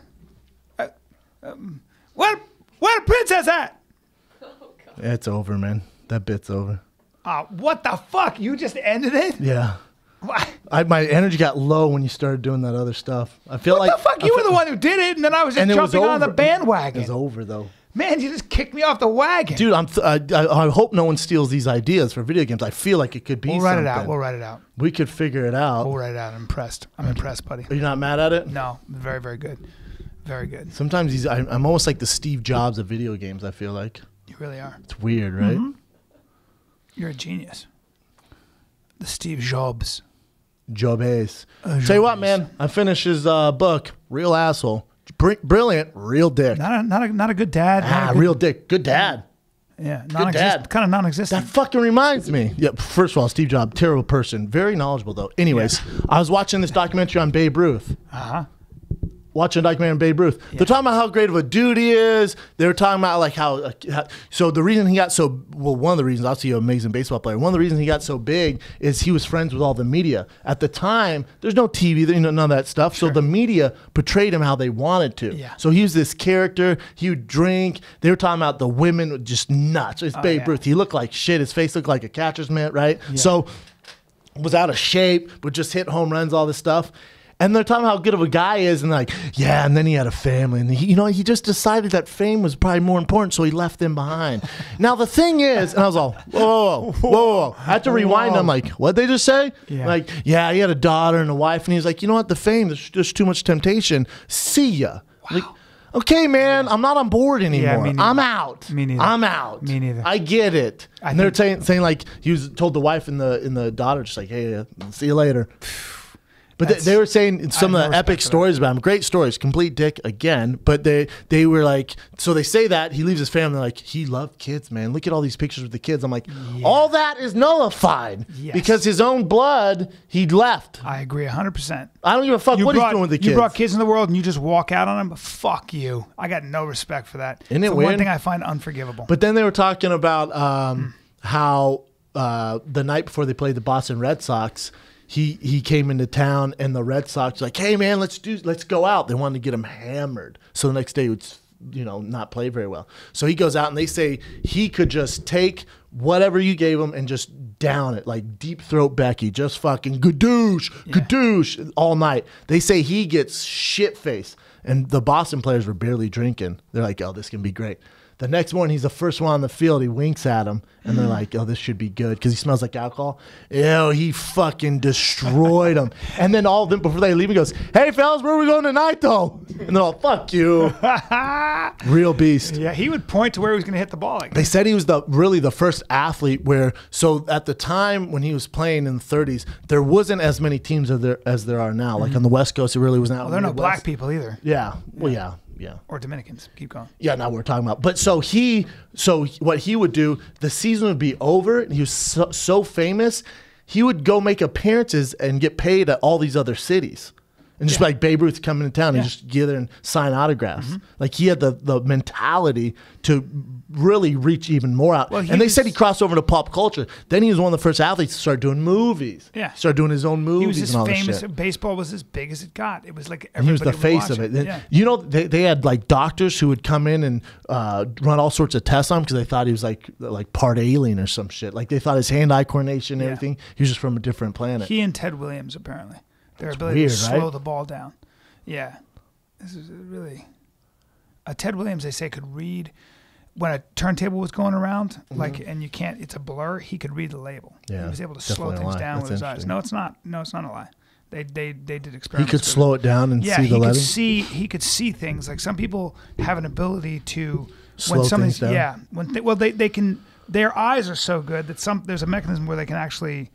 Where the princess at? It's over, man. That bit's over. What the fuck? You just ended it? Yeah. What? My energy got low when you started doing that other stuff. I feel like What the fuck? You were the one who did it, and then I was just and it was jumping on the over. bandwagon. It's over though. Man, you just kicked me off the wagon. Dude, I hope no one steals these ideas for video games. I feel like it could be we'll write it out. something. We'll write it out. We could figure it out. We'll write it out. I'm impressed. I'm impressed, buddy. Are you not mad at it? No, very, very good. Very good. Sometimes I'm almost like the Steve Jobs of video games, I feel like. You really are. It's weird, right? Mm-hmm. You're a genius. The Steve Jobs. Job Hayes. Tell you what, man. I finished his book. Real asshole. Brilliant. Real dick. Not a good dad. not a good, Real dick. Good dad. Yeah, dad. kind of non-existent. That fucking reminds me. Yeah, first of all, Steve Jobs, terrible person. Very knowledgeable, though. Anyways, I was watching this documentary on Babe Ruth. Uh-huh. Watching a documentary on Babe Ruth. They're talking about how great of a dude he is. They were talking about like how so the reason he got so, well, one of the reasons, obviously an amazing baseball player, one of the reasons he got so big is he was friends with all the media. At the time, there's no TV, none of that stuff. So the media portrayed him how they wanted to. Yeah. So he was this character. He would drink. They were talking about the women were just nuts. It's Babe yeah. Ruth. He looked like shit. His face looked like a catcher's mitt, right? So was out of shape, would just hit home runs, all this stuff. And they're talking about how good of a guy he is, and like, yeah, and then he had a family, and he just decided that fame was probably more important, so he left them behind. Now the thing is, and I was all, whoa. I had to rewind. I'm like, what'd they just say? Yeah. Like, yeah, he had a daughter and a wife, and he's like, you know what, the fame, there's too much temptation. See ya. Like, okay, man, I'm not on board anymore. me neither. I'm out. Me neither. I'm out. Me neither. I get it. And they're saying like he was told the wife and the daughter just like, hey, see you later. But they were saying some of the epic stories about him. Great stories. Complete dick again. But they were like, so they say that he leaves his family like, he loved kids, man. Look at all these pictures with the kids. I'm like, all that is nullified because his own blood, he left. I agree 100%. I don't give a fuck what he's doing with the kids. You brought kids in the world and you just walk out on them? Fuck you. I got no respect for that. Isn't it it's the weird? one thing I find unforgivable. But then they were talking about how the night before they played the Boston Red Sox, he came into town and the Red Sox were like, hey man, let's go out. They wanted to get him hammered. So the next day he would, not play very well. So he goes out and they say he could just take whatever you gave him and just down it, like deep throat Becky, just fucking gadoosh all night. They say he gets shit faced. And the Boston players were barely drinking. They're like, oh, this can be great. The next morning, he's the first one on the field. He winks at him, and they're like, oh, this should be good because he smells like alcohol. Ew, he fucking destroyed him. And then all of them, before they leave, he goes, hey, fellas, where are we going tonight, though? And they're all, fuck you. Real beast. Yeah, he would point to where he was going to hit the ball. They said he was really the first athlete where, so at the time when he was playing in the 30s, there wasn't as many teams as there are now. Like on the West Coast, it really wasn't out. Well, there are no black people either. Yeah, well, yeah. Yeah. Or Dominicans. Keep going. Yeah, now we're talking about. But so what he would do, the season would be over, and he was so famous, he would go make appearances and get paid at all these other cities. And just like Babe Ruth coming to town and just get there and sign autographs. Like he had the mentality to really reach even more out. Well, and they said he crossed over to pop culture. Then he was one of the first athletes to start doing movies. Yeah. Started doing his own movies. He was just and all famous. This shit. Baseball was as big as it got. It was like he was the face of it. Yeah. They had like doctors who would come in and run all sorts of tests on him because they thought he was like part alien or some shit. Like they thought his hand-eye coordination and everything. He was just from a different planet. He and Ted Williams apparently. Their ability to slow the ball down. Yeah. This is really... Ted Williams, they say, could read... When a turntable was going around, and you can't... It's a blur, he could read the label. Yeah, he was able to slow things down with his eyes. No, it's not. No, it's not a lie. They did experiments. He could slow it down and see the letters? He could see things. Like some people have an ability to... Slow things down? Yeah. They can... Their eyes are so good that there's a mechanism where they can actually...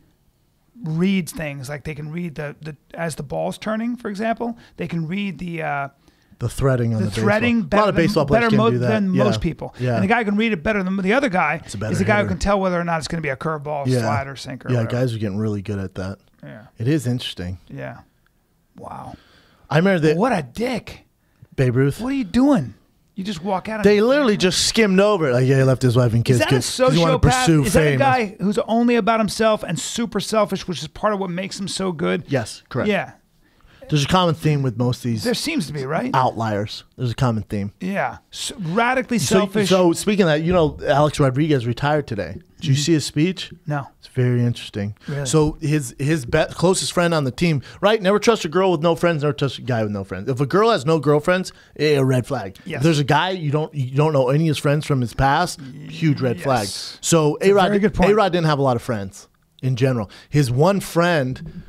reads things like they can read the as the ball's turning, for example, they can read the threading on the threading baseball. A lot of baseball players can do that. Than most people. Yeah. And the guy who can read it better than the other guy is the guy who can tell whether or not it's going to be a curveball, slide, or sinker. Yeah, guys are getting really good at that. Yeah, it is interesting. Yeah, wow. I remember that. What a dick, Babe Ruth. What are you doing? You just walk out. They literally just skimmed over it. Like, yeah, he left his wife and kids. Is that a sociopath? You want to pursue is fame. that a guy who's only about himself and super selfish, which is part of what makes him so good? Yes, correct. Yeah. There's a common theme with most of these. There seems to be, right? Outliers. There's a common theme. Yeah. radically selfish. So speaking of that, Alex Rodriguez retired today. Did you see his speech? No. It's very interesting. Really? So his closest friend on the team, right? Never trust a girl with no friends. Never trust a guy with no friends. If a girl has no girlfriends, a red flag. Yes. If there's a guy you don't know any of his friends from his past, huge red flag. So A-Rod didn't have a lot of friends in general. His one friend.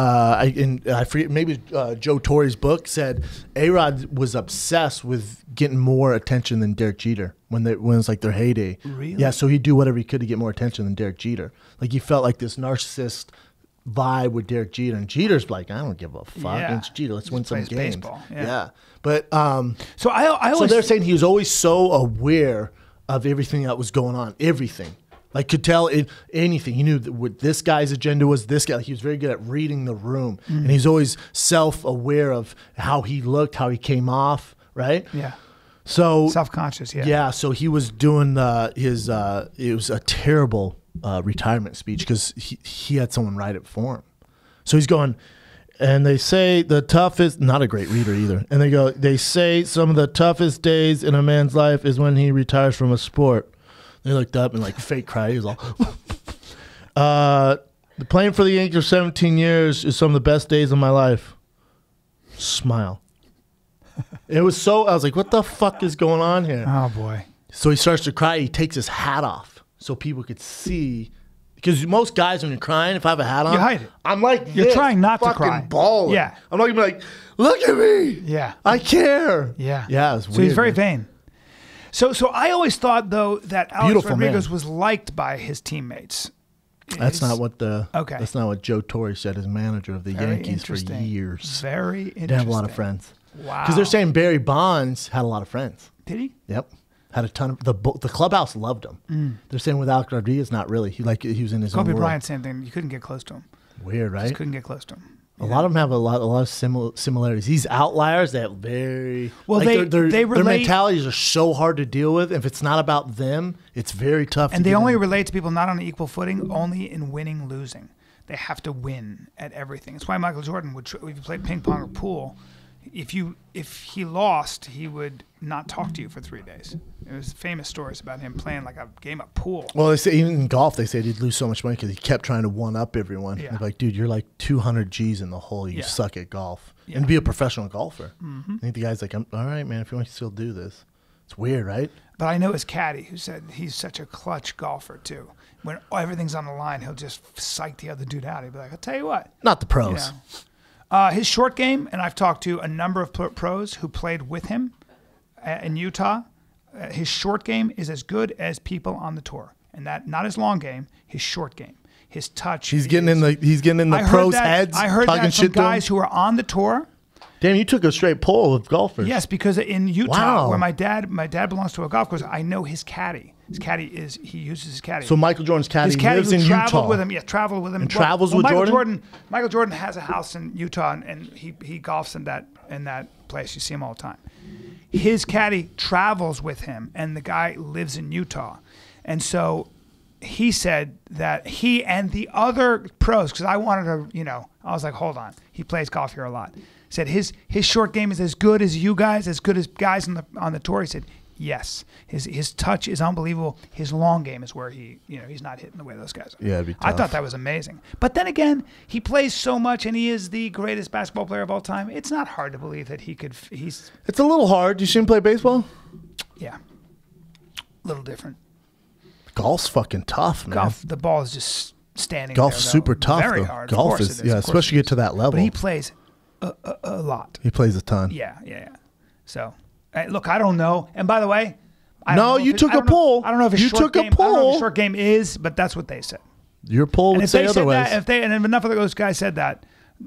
I forget, maybe Joe Torre's book said A-Rod was obsessed with getting more attention than Derek Jeter when it was like their heyday. Really? Yeah, so he'd do whatever he could to get more attention than Derek Jeter. Like he felt like this narcissist vibe with Derek Jeter, and Jeter's like, I don't give a fuck. Yeah. It's Jeter. Let's win some games. Baseball. Yeah. But so I always, so they're saying he was always so aware of everything that was going on. Everything. Like could tell anything. He knew what this guy's agenda was. This guy, he was very good at reading the room, and he's always self-aware of how he looked, how he came off. Right? Yeah. So self-conscious. Yeah. Yeah. So he was doing his. It was a terrible retirement speech because he had someone write it for him. So he's going, and they say the toughest. Not a great reader either. And they say some of the toughest days in a man's life is when he retires from a sport. They looked up and like fake cried. He was all, playing for the Yankees for 17 years is some of the best days of my life. Smile. It was so, I was like, what the fuck is going on here? Oh boy. So he starts to cry. He takes his hat off so people could see. Because most guys, when you're crying, if I have a hat on, you hide it. I'm like, you're trying not to cry. Bawling. Yeah. I'm not even like, look at me. Yeah. I care. Yeah. Yeah. It's weird. So he's very vain. So I always thought though that Alex Rodriguez was liked by his teammates. That's not what Okay. That's not what Joe Torre said, as manager of the Very Yankees for interesting. years. Very interesting. Didn't have a lot of friends. Wow. Because they're saying Barry Bonds had a lot of friends. Did he? Yep. Had a ton of the clubhouse loved him. They're saying with Alex Rodriguez, not really. He was in his own Kobe world. Bryant, same thing. You couldn't get close to him. Weird, right? Just couldn't get close to him. A lot of them have a lot of similarities. These outliers, they have very Well, like they their relate, mentalities are so hard to deal with. If it's not about them, it's very tough. and to they get only in. relate to people not on an equal footing, only in winning, losing. They have to win at everything. It's why Michael Jordan would, if you played ping pong or pool, if he lost, he would not talk to you for 3 days. There was famous stories about him playing like a game of pool. Well, they say even in golf, they said he'd lose so much money because he kept trying to one up everyone. Yeah. They're like, dude, you're like 200 G's in the hole. You Yeah. suck at golf, Yeah. and be a professional golfer. I think the guy's like, all right, man, if you want to still do this, it's weird, right? But I know his caddy who said he's such a clutch golfer too. When everything's on the line, he'll just psych the other dude out. He'll be like, I'll tell you what. Not the You pros. know. His short game, and I've talked to a number of pros who played with him in Utah. His short game is as good as people on the tour, and that not his long game, his short game, his touch. He's getting in the I heard pros' that- heads. I heard talking that from shit to 'em. guys who are on the tour. Damn, you took a straight poll of golfers. Yes, because in Utah, Wow. where my dad belongs to a golf course, I know his caddy. His caddy he uses his caddy. So Michael Jordan's caddy his caddy lives who in traveled Utah. with him. Yeah, traveled with him. And travels with Michael Jordan? Michael Jordan has a house in Utah, and he golfs in that place. You see him all the time. His caddy travels with him, and the guy lives in Utah, and so he said that he and the other pros, because I wanted to, I was like, hold on, he plays golf here a lot. Said his short game is as good as you guys, as good as guys on the tour. He said, yes, his touch is unbelievable. His long game is where he's not hitting the way those guys are. Yeah, it'd be I tough. thought that was amazing. But then again, he plays so much, and he is the greatest basketball player of all time. It's not hard to believe that he's It's a little hard. You shouldn't play baseball. a little different. Golf's fucking tough, man. Golf, the ball is just standing. Golf's there, though. super tough. Very though. hard. Of Golf course is, it is. yeah, Of course especially it get to that level. But he plays a lot. He plays a ton. Yeah. So, look, I don't know. And by the way, I don't No, know if you it- took I don't a poll. I don't know if his You short took a game, I don't know if poll. his short game is, but that's what they said. Your poll And would if say they said otherwise. that, if enough of those guys said that,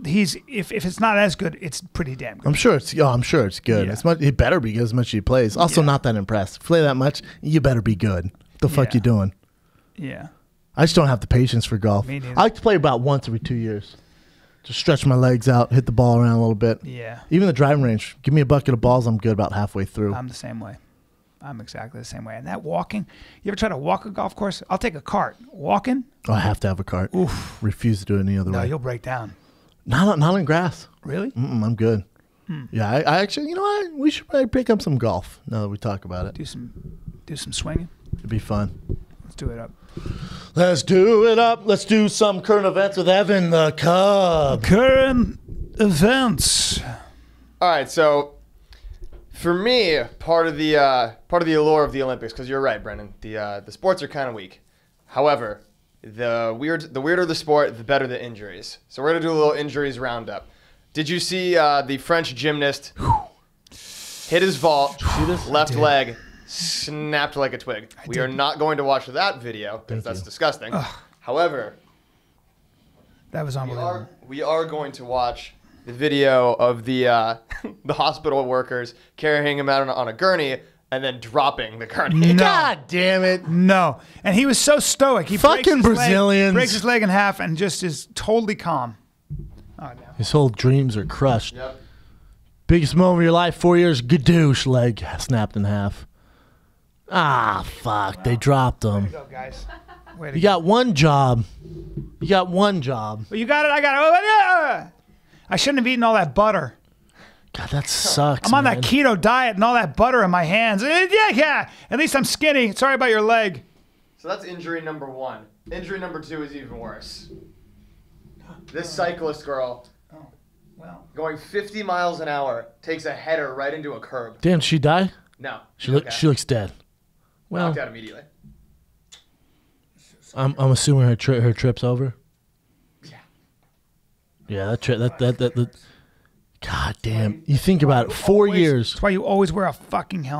if it's not as good, it's pretty damn good. I'm sure it's good. Yeah. It's much. It better be good as much as he plays. Also, not that impressed. If you play that much, you better be good. What the fuck Yeah. you doing? Yeah. I just don't have the patience for golf. Me neither. I like to play about once every 2 years. Just stretch my legs out, hit the ball around a little bit. Yeah. Even the driving range. Give me a bucket of balls. I'm good about halfway through. I'm the same way. I'm exactly the same way. And that walking, you ever try to walk a golf course? I'll take a cart. Walking? Oh, I have to have a cart. Oof. Refuse to do it any other No, way. you'll break down. Not on grass. Really? I'm good. Yeah, I actually, you know what? We should probably pick up some golf now that we talk about it. Do some swinging. It'd be fun. Let's do it up. Let's do it up. Let's do some current events with Evan the Cub. Current events. All right, so for me, part of the allure of the Olympics, because you're right, Brendan, the sports are kind of weak. However, the weirder the sport, the better the injuries. So we're gonna do a little injuries roundup. Did you see the French gymnast hit his vault, left leg, snapped like a twig? We are not going to watch that video because that's disgusting. However, That was unbelievable. we are going to watch the video of the the hospital workers carrying him out on a gurney and then dropping the gurney. No. God damn it. No. And he was so stoic. He Fucking Brazilians. breaks his leg in half and just is totally calm. Oh, no. His whole dreams are crushed. Yep. Biggest moment of your life, 4 years, gadoosh, leg snapped in half. Ah, fuck. They dropped Way to him. go, guys. Way to You go. got one job. You got one job. Well, you got it. I got it. Oh, yeah. I shouldn't have eaten all that butter. God, that sucks. I'm on man. that keto diet and all that butter in my hands. Yeah. At least I'm skinny. Sorry about your leg. So that's injury number 1. Injury number 2 is even worse. This cyclist girl Well, going 50 miles an hour takes a header right into a curb. Damn, did she die? No. She looks dead. Well, Knocked out immediately. I'm assuming her trip's over. Yeah. Yeah, that trip. That. God damn. You think about it. 4 years. that's why you always wear a fucking helmet.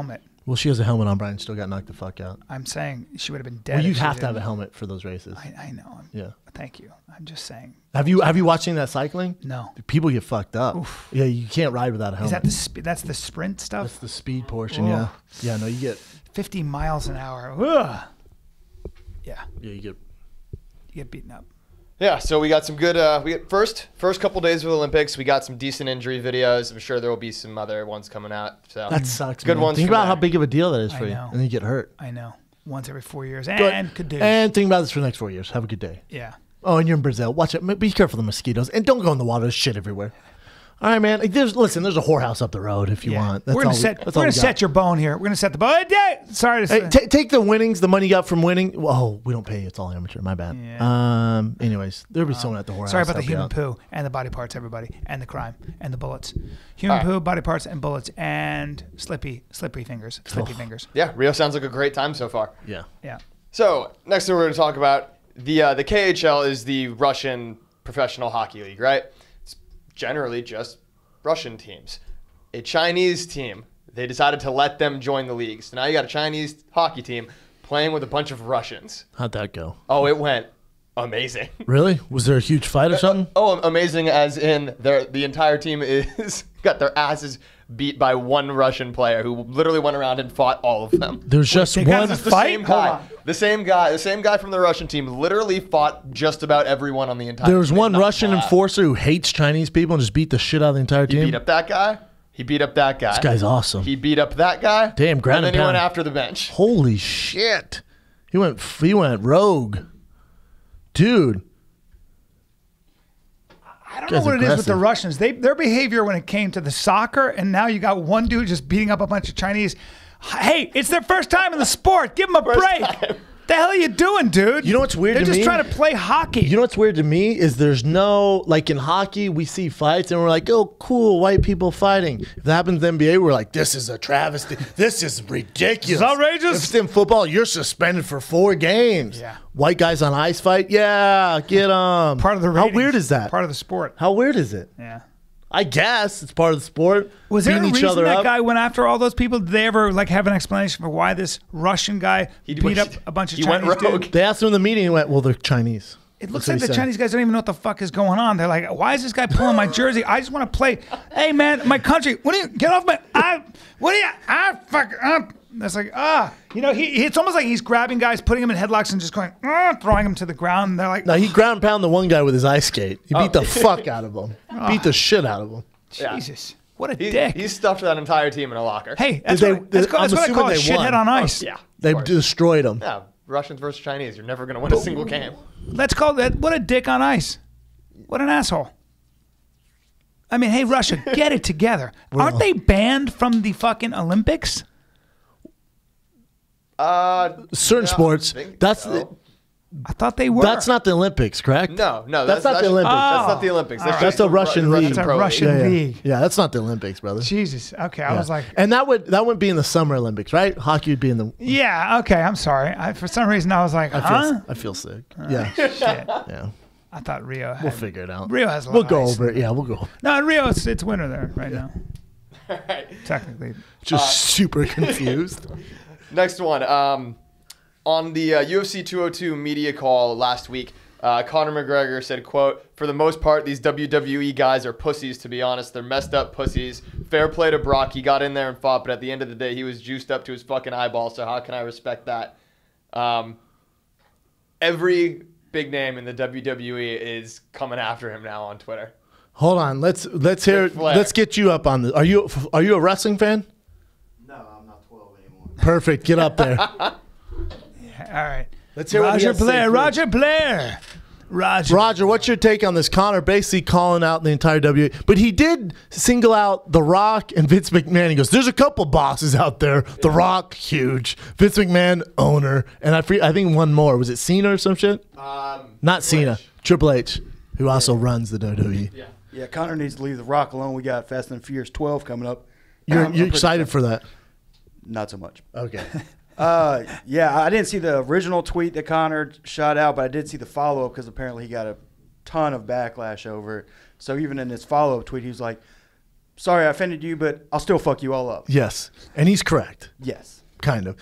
Well, she has a helmet on. Bryan still got knocked the fuck out. I'm saying she would have been dead. Well, you if she have to have a didn't. helmet for those races. I know. Yeah. Thank you. I'm just saying. Have you watched any of that cycling? No. People get fucked up. Oof. Yeah, you can't ride without a Is helmet. that that's the sprint stuff? That's the speed portion. Oh. Yeah. Yeah. No, you get. 50 miles an hour. Ugh. Yeah. Yeah, you get beaten up. Yeah, so we got some good. We get first couple days of the Olympics. We got some decent injury videos. I'm sure there will be some other ones coming out. So That sucks. Good man. ones. Think from about how there. big of a deal that is I for you, know. and then you get hurt. I know. Once every 4 years. Good. And could do. And think about this for the next 4 years. Have a good day. Yeah. Oh, and you're in Brazil. Watch it. Be careful of the mosquitoes, and don't go in the water. There's shit everywhere. All right, man. There's a whorehouse up the road if you want. That's we're gonna all set. that's We're all gonna we got. set your bone here. We're gonna set the bone. Sorry to say. Hey, take the winnings, the money you got from winning. Oh, we don't pay. It's all amateur. My bad. Yeah. Anyways, there'll be someone at the whorehouse. Sorry about the help you human out. poo and the body parts, everybody, and the crime and the bullets. Human poo, body parts, and bullets, and slippery fingers. Slippy fingers. Yeah, Rio sounds like a great time so far. Yeah. Yeah. So next thing we're going to talk about the KHL is the Russian professional hockey league, right? It's generally just Russian teams. A Chinese team, they decided to let them join the league. So now you got a Chinese hockey team playing with a bunch of Russians. How'd that go? Oh, it went amazing. Really? Was there a huge fight or something? Oh, amazing as in the entire team is got their asses beat by one Russian player who literally went around and fought all of them. There's just they got one the The fight? same Hold guy. on. The same guy from the Russian team literally fought just about everyone on the entire There was team. one Not Russian fought. enforcer who hates Chinese people and just beat the shit out of the entire He team. beat up that guy. He beat up that guy. This guy's awesome. He beat up that guy. Damn, ground and then and he went pound. after the bench. Holy shit. He went rogue. Dude. I don't know Guy's what it is with the aggressive. Russians. Their behavior when it came to the soccer, and now you got one dude just beating up a bunch of Chinese. Hey, it's their first time in the sport. Give them a break. The hell are you doing, dude? You know what's weird They're to just me? trying to play hockey. You know what's weird to me is there's no, like in hockey, we see fights and we're like, oh, cool, white people fighting. If that happens in the NBA, we're like, this is a travesty. This is ridiculous. It's outrageous. If it's in football, you're suspended for 4 games. Yeah. White guys on ice fight? Yeah, get them. Part of the How ratings. weird is that? Part of the sport. How weird is it? Yeah. I guess it's part of the sport. Was there a Beating each reason other that up. guy went after all those people? Did they ever have an explanation for why this Russian guy beat up a bunch of he went Chinese rogue. dudes? They asked him in the meeting and went, well, they're Chinese. It looks That's what like he the said. Chinese guys don't even know what the fuck is going on. They're like, why is this guy pulling my jersey? I just want to play. Hey, man, my country. What do you get off my? That's like, it's almost like he's grabbing guys, putting them in headlocks, and just going, throwing them to the ground. And they're like, No, he ground and pound the one guy with his ice skate. He beat the fuck out of him. Beat the shit out of him. Jesus, what a dick. He stuffed that entire team in a locker. Hey, that's Did what, they- that's, I'm what I assuming call a they shithead won. on ice. Yeah. They of course. destroyed him. Yeah. Russians versus Chinese. You're never going to win a single game. Let's call that, what a dick on ice. What an asshole. I mean, hey, Russia, get it together. Aren't they banned from the fucking Olympics? Certain sports. That's I thought they were. that's not the Olympics, correct? No, That's not the Olympics. That's not the Olympics. All right. That's a Russian league. That's a pro Russian Yeah, yeah. league. Yeah, that's not the Olympics, brother. Jesus. Okay, I Yeah. was like, and that would be in the Summer Olympics, right? Hockey would be in the. yeah, okay, I'm sorry. For some reason, I was like, I feel sick. Yeah, Shit. yeah. I thought Rio had. We'll figure it out. Rio has a lot We'll of go ice. over it. Yeah, we'll go. No, in Rio, it's winter there right now. Technically. Just super confused. Next one. On the UFC 202 media call last week, Conor McGregor said, quote, "For the most part, these WWE guys are pussies, to be honest. They're messed up pussies. Fair play to Brock. He got in there and fought, but at the end of the day, he was juiced up to his fucking eyeball, so how can I respect that?" Every big name in the WWE is coming after him now on Twitter. Hold on. Let's hear. Ric Flair. Let's get you up on this. Are you a wrestling fan? No, I'm not 12 anymore. Perfect. Get up there. All right. Let's hear what he Roger has to say Blair. first. Roger Blair. Roger, what's your take on this? Conor basically calling out the entire WWE, but he did single out The Rock and Vince McMahon. He goes, "There's a couple bosses out there. The Rock, huge. Vince McMahon, owner, and I think one more. Was it Cena or some shit? Not Cena. Triple H, who also runs the WWE. Yeah, Connor needs to leave The Rock alone. We got Fast and Furious 12 coming up. You're I'm pretty excited for that? Not so much. Okay. Yeah, I didn't see the original tweet that Connor shot out, but I did see the follow-up because apparently he got a ton of backlash over it. So even in his follow-up tweet, he was like, sorry I offended you, but I'll still fuck you all up. Yes, and he's correct. Yes. Kind of.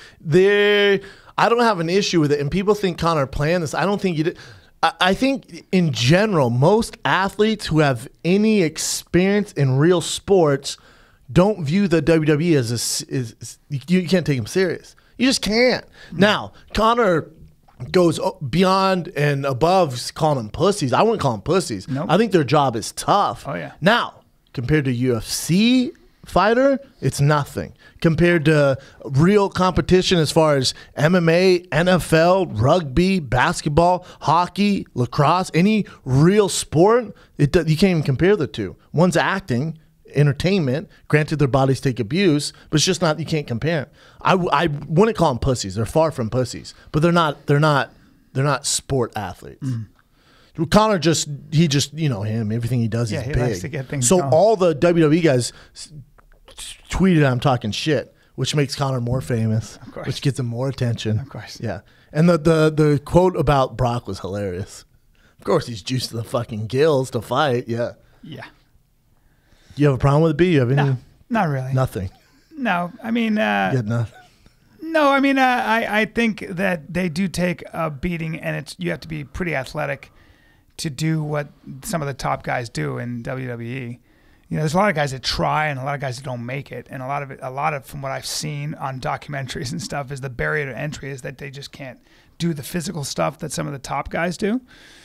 I don't have an issue with it, and people think Conor planned this. I don't think he did. I think in general, most athletes who have any experience in real sports don't view the WWE as you can't take them serious. You just can't. Now, Conor goes beyond and above calling them pussies. I wouldn't call them pussies. Nope. I think their job is tough. Oh, yeah. Now, compared to UFC fighter, it's nothing. Compared to real competition as far as MMA, NFL, rugby, basketball, hockey, lacrosse, any real sport, you can't even compare the two. One's acting, entertainment. Granted, their bodies take abuse, but it's just not. You can't compare it. I wouldn't call them pussies. They're far from pussies, but they're not sport athletes. Conor he just him. Everything he does is he big. likes to get things so going. all the WWE guys tweeted I'm talking shit, which makes Conor more famous, Of course. which gets him more attention. Of course. Yeah. And the quote about Brock was hilarious. Of course, he's juiced to the fucking gills to fight. Yeah. Yeah. You have a problem with it, B? You have any? No, not really. Nothing. No, I mean, You got nothing. no, I mean, I think that they do take a beating, and you have to be pretty athletic to do what some of the top guys do in WWE. There's a lot of guys that try, and a lot of guys that don't make it, and a lot of from what I've seen on documentaries and stuff is the barrier to entry is that they just can't do the physical stuff that some of the top guys do.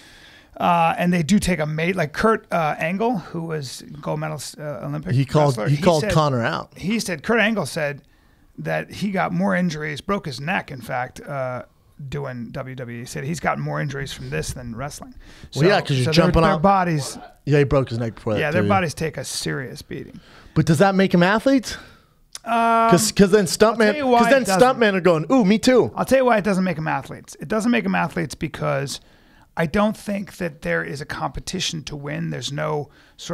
And they do take a mate like Kurt Angle, who was gold medalist Olympic. He called wrestler. Conor out. He said Kurt Angle said that he got more injuries, broke his neck, in fact, doing WWE. He said he's gotten more injuries from this than wrestling. Well, yeah, 'cause you're jumping their out. bodies. Yeah, he broke his neck before that. Yeah, their too. bodies take a serious beating. But does that make them athletes? Because then stuntmen are going, ooh, me too. I'll tell you why it doesn't make them athletes. It doesn't make them athletes because I don't think that there is a competition to win. There's no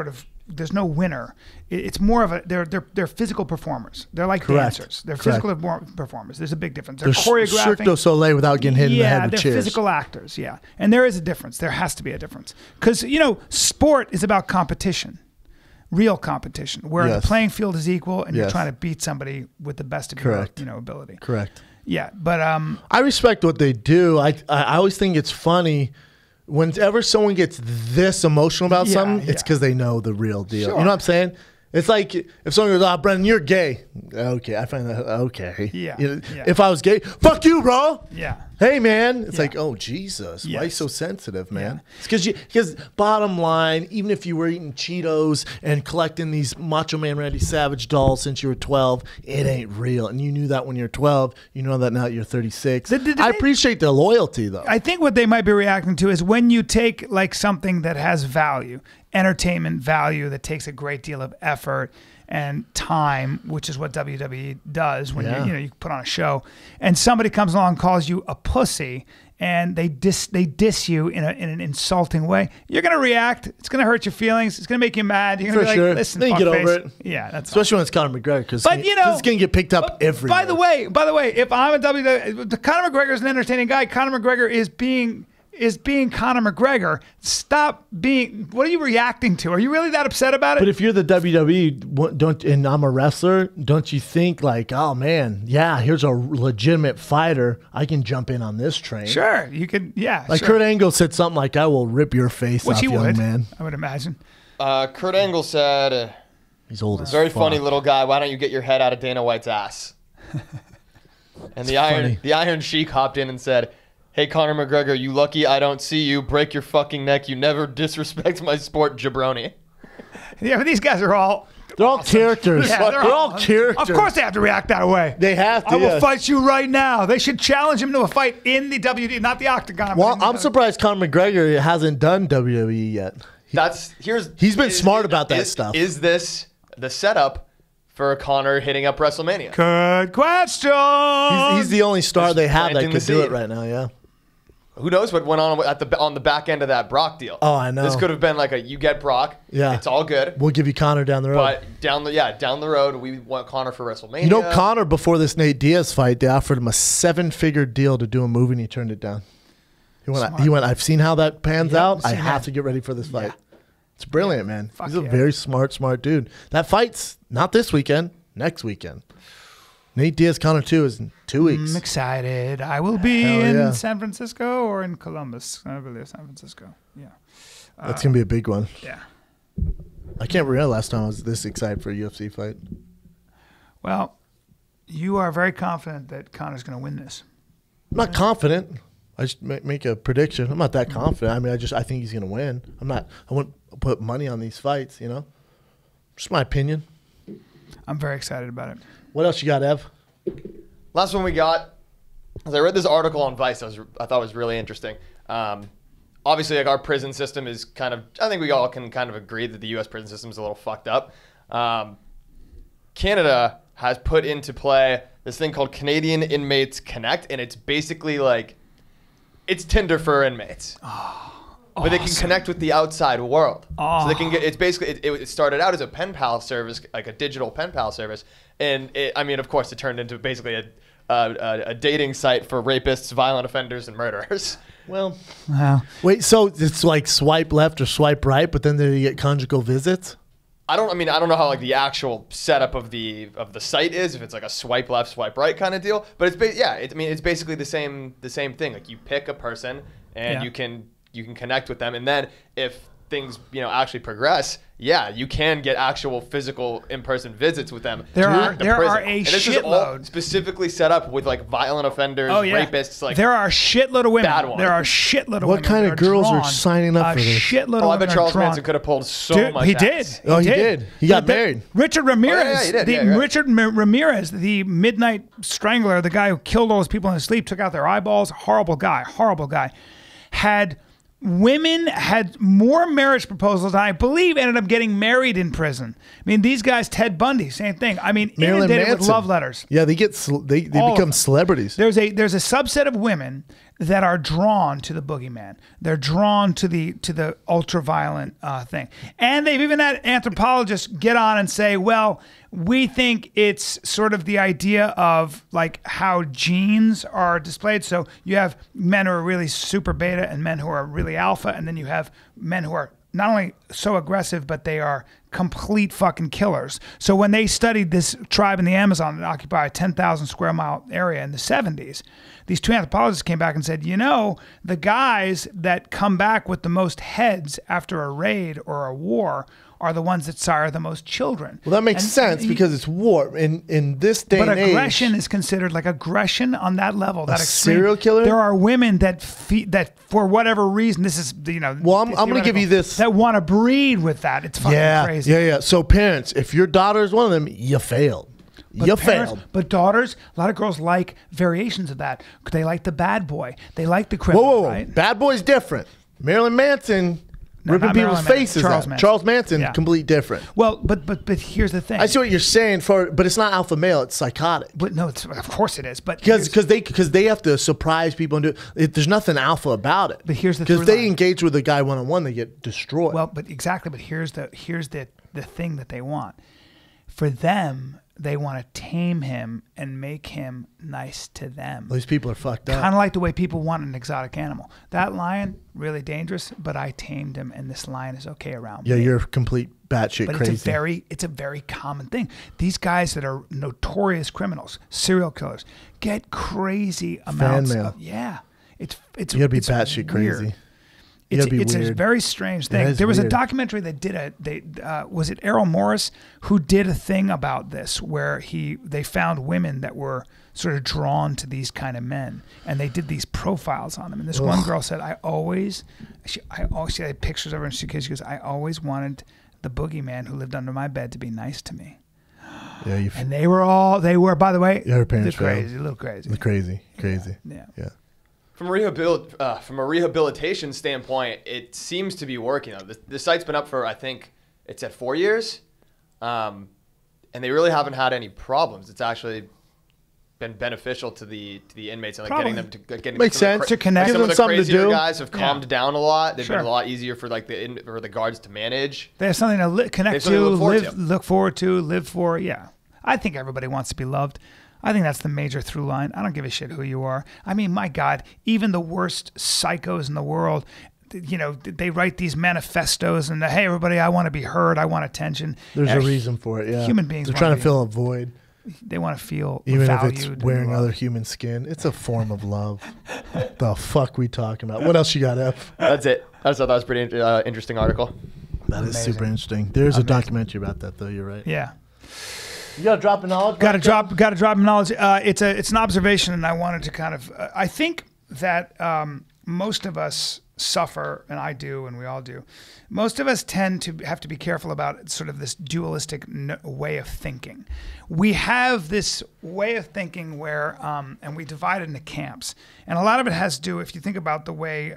winner. It's more of they're physical performers. They're like Correct. dancers. They're Correct. physical performers. There's a big difference. They're They're choreographing. Cirque du Soleil without getting hit in the head with they're chairs. physical actors. Yeah, and there is a difference. There has to be a difference because sport is about competition, real competition, where Yes. the playing field is equal and you're Yes. trying to beat somebody with the best of Correct. your ability. Correct. Yeah, but I respect what they do. I always think it's funny whenever someone gets this emotional about Yeah, something, it's yeah. because they know the real deal. Sure. You know what I'm saying? It's like if someone goes, Brendan, you're gay. Okay, I find that okay. Yeah, You know, yeah. If I was gay, fuck you, bro. yeah. Hey, man. It's Yeah. like, oh, Jesus. Why are you Yes. so sensitive, man? Yeah. It's because bottom line, even if you were eating Cheetos and collecting these Macho Man Randy Savage dolls since you were 12, it ain't real. And you knew that when you're 12. You know that now you're 36. I appreciate their loyalty, though. I think what they might be reacting to is when you take like something that has value, entertainment value that takes a great deal of effort and time, which is what WWE does when you put on a show, and somebody comes along and calls you a pussy and they diss you in an insulting way, you're gonna react. It's gonna hurt your feelings. It's gonna make you mad. You're gonna For be sure. like, listen, Then you get fuckface. over it. Yeah, that's Especially when it's Conor McGregor, because But, it's going to get picked up everywhere. By the way, if I'm a WWE, Conor McGregor is an entertaining guy. Conor McGregor is being Conor McGregor. Stop being. What are you reacting to? Are you really that upset about it? But if you're the WWE, and I'm a wrestler, don't you think like, oh man, yeah, here's a legitimate fighter. I can jump in on this train. Sure, you could. Yeah, Like sure. Kurt Angle said something like, I will rip your face Which off, he young would, man. I would imagine. Kurt Angle said, He's old as very fuck. funny little guy, why don't you get your head out of Dana White's ass? And the Iron Sheik hopped in and said, hey, Conor McGregor, you lucky I don't see you. Break your fucking neck. You never disrespect my sport, jabroni. Yeah, but these guys are all. They're all characters. Yeah, they're all characters. Of course, they have to react that way. They have to. I will yeah. fight you right now. They should challenge him to a fight in the WWE, not the Octagon. Well, but in I'm the surprised Conor McGregor hasn't done WWE yet. He's been smart about that stuff. Is this the setup for Conor hitting up WrestleMania? Good question. He's the only star Just they have that planting could the do it seed. right now, yeah. Who knows what went on on the back end of that Brock deal? Oh, I know. This could have been like you get Brock. Yeah. It's all good. We'll give you Conor down the road. But down the road, we want Conor for WrestleMania. You know, Conor, before this Nate Diaz fight, they offered him a 7-figure deal to do a movie, and he turned it down. He went, I've seen how that pans Yep, out. I seen have that. to get ready for this fight. It's brilliant, man. Fuck He's a yeah. very smart dude. That fight's not this weekend, next weekend. Nate Diaz Conor 2 is in 2 weeks. I'm excited. I will be Hell in yeah. San Francisco or in Columbus. I believe San Francisco. Yeah. That's going to be a big one. Yeah. I can't remember last time I was this excited for a UFC fight. Well, you are very confident that Conor's going to win this. I'm not confident. I just make a prediction. I'm not that confident. I mean, I think he's going to win. I wouldn't put money on these fights, you know? Just my opinion. I'm very excited about it. What else you got, Ev? Last one we got is I read this article on Vice. I thought was really interesting. Obviously, like our prison system is kind of. I think we all can kind of agree that the U.S. prison system is a little fucked up. Canada has put into play this thing called Canadian Inmates Connect, and it's basically like it's Tinder for inmates. But they can connect with the outside world. So they can get. It's basically it started out as a pen pal service, like a digital pen pal service, and I mean, of course, it turned into basically a dating site for rapists, violent offenders, and murderers. Well, Wow. wait, so it's like swipe left or swipe right, but then they get conjugal visits? I don't know how like the actual setup of the site is, if it's like a swipe left, swipe right kind of deal. But it's basically the same thing. Like you pick a person and you can connect with them, and then if things actually progress, you can get actual physical in-person visits with them. There are prison. a And this is all shitload. specifically set up with like violent offenders, rapists. Like there are a shitload of women. bad ones. There are a shitload of women. What kind that of girls are drawn. signing up for this? A shitload of I women bet are Charles drawn. Manson could have pulled so Dude, much. he ass. did. Oh, he did. He got The- married. Richard Ramirez, Oh, yeah, he did. Yeah, you're right. Richard Ramirez, the Midnight Strangler, the guy who killed all those people in his sleep, took out their eyeballs. Horrible guy. Women had more marriage proposals, and I believe ended up getting married in prison. I mean, these guys, Ted Bundy, same thing. I mean, Marilyn inundated with Manson. love letters. Yeah, they All of become them. celebrities. There's a subset of women that are drawn to the boogeyman. They're drawn to the ultra violent thing, and they've even had anthropologists get on and say, well, we think it's sort of the idea of like how genes are displayed. So you have men who are really super beta and men who are really alpha, and then you have men who are not only so aggressive, but they are complete fucking killers. So when they studied this tribe in the Amazon that occupied a 10,000 square mile area in the 70s, these two anthropologists came back and said, the guys that come back with the most heads after a raid or a war are the ones that sire the most children. Well, that makes sense because it's war. In this day But and age. aggression is considered like aggression on that level. That extreme. serial killer? There are women that for whatever reason, this is Well, I'm going to give you this. that want to breed with that. It's fucking crazy. Yeah. So parents, if your daughter is one of them, you failed. You failed. But daughters, a lot of girls like variations of that. They like the bad boy. They like the criminal, Whoa. right? Bad boy's different. Marilyn Manson ripping not people's Marilyn Manson, faces Charles out. Manson. Charles Manson, Yeah. completely different. Well, but here's the thing. I see what you're saying, but it's not alpha male. It's psychotic. But no, of course it is. But Because they have to surprise people and do it. There's nothing alpha about it. But here's the because through they line. engage with a guy one-on-one, they get destroyed. Well, but exactly. But here's the thing that they want. For them, they want to tame him and make him nice to them. These people are fucked up. Kind of like the way people want an exotic animal. That lion, really dangerous, but I tamed him, and this lion is okay around me. Yeah, you're complete batshit But crazy. it's a very common thing. These guys that are notorious criminals, serial killers, get crazy amounts mail. of It's You gotta be it's batshit weird. crazy. You gotta be It's a weird. very strange That thing. is There was weird. a documentary that did was it Errol Morris who did a thing about this where they found women that were sort of drawn to these kind of men, and they did these profiles on them. And this one girl said, she had pictures of her, and she goes, I always wanted the boogeyman who lived under my bed to be nice to me. Yeah, And they were, by the way, Yeah, her parents crazy, a little crazy. crazy. Yeah. From a rehabilitation standpoint, it seems to be working. The site's been up for, I think, it's at 4 years, and they really haven't had any problems. It's actually been beneficial to the inmates and Probably. getting them to getting Makes some of the sense. To connect. Some Give of them the something to crazier do. guys have calmed down a lot. They've Sure. been a lot easier for for the guards to manage. They have something to They connect have something to, to look forward to. live for. Yeah. I think everybody wants to be loved. I think that's the major through line. I don't give a shit who you are. I mean, my God, even the worst psychos in the world, they write these manifestos and hey, everybody, I want to be heard. I want attention. There's a reason for it. Yeah. Human beings. They're trying to fill a void. They want to feel even valued. If it's wearing other human skin. It's a form of love. The fuck we talking about? What else you got, F? That's it. I thought that was a pretty interesting article. That is super interesting. There's a documentary about that, though. You're right. Yeah. You got to drop in knowledge. Got to drop in knowledge. It's an observation, and I wanted to kind of. I think that most of us suffer, and I do, and we all do. Most of us tend to have to be careful about sort of this dualistic way of thinking. We have this way of thinking where, and we divide it into camps, and a lot of it has to do, if you think about the way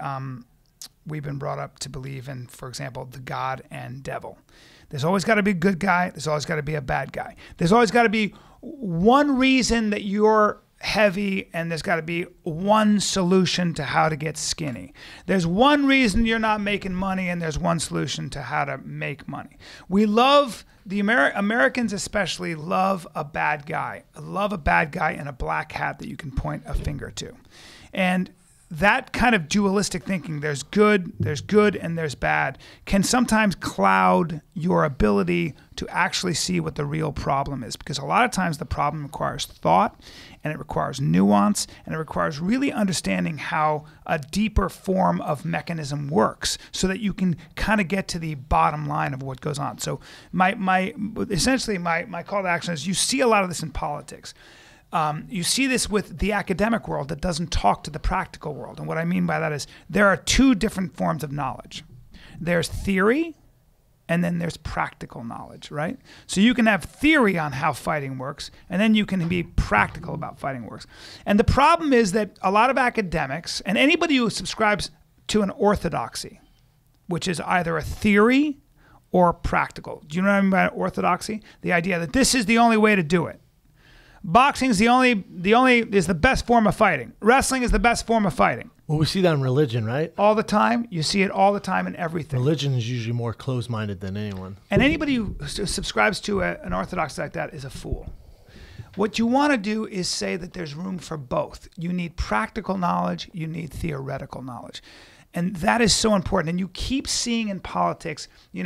we've been brought up to believe in, for example, the God and devil. There's always got to be a good guy. There's always got to be a bad guy. There's always got to be one reason that you're heavy, and there's got to be one solution to how to get skinny. There's one reason you're not making money, and there's one solution to how to make money. We love, Americans especially love a bad guy. Love a bad guy in a black hat that you can point a finger to. And that kind of dualistic thinking, there's good, and there's bad, can sometimes cloud your ability to actually see what the real problem is. Because a lot of times the problem requires thought, and it requires nuance, and it requires really understanding how a deeper form of mechanism works so that you can kind of get to the bottom line of what goes on. So essentially my call to action is, you see a lot of this in politics. You see this with the academic world that doesn't talk to the practical world. And what I mean by that is there are two different forms of knowledge. There's theory, and then there's practical knowledge, right? So you can have theory on how fighting works, and then you can be practical about fighting works. And the problem is that a lot of academics, and anybody who subscribes to an orthodoxy, which is either a theory or practical. Do you know what I mean by orthodoxy? The idea that this is the only way to do it. Boxing is the best form of fighting. Wrestling is the best form of fighting. Well, we see that in religion, right? All the time. You see it all the time in everything. Religion is usually more closed-minded than anyone. And anybody who subscribes to an orthodoxy like that is a fool. What you want to do is say that there's room for both. You need practical knowledge. You need theoretical knowledge. And that is so important. And you keep seeing in politics, the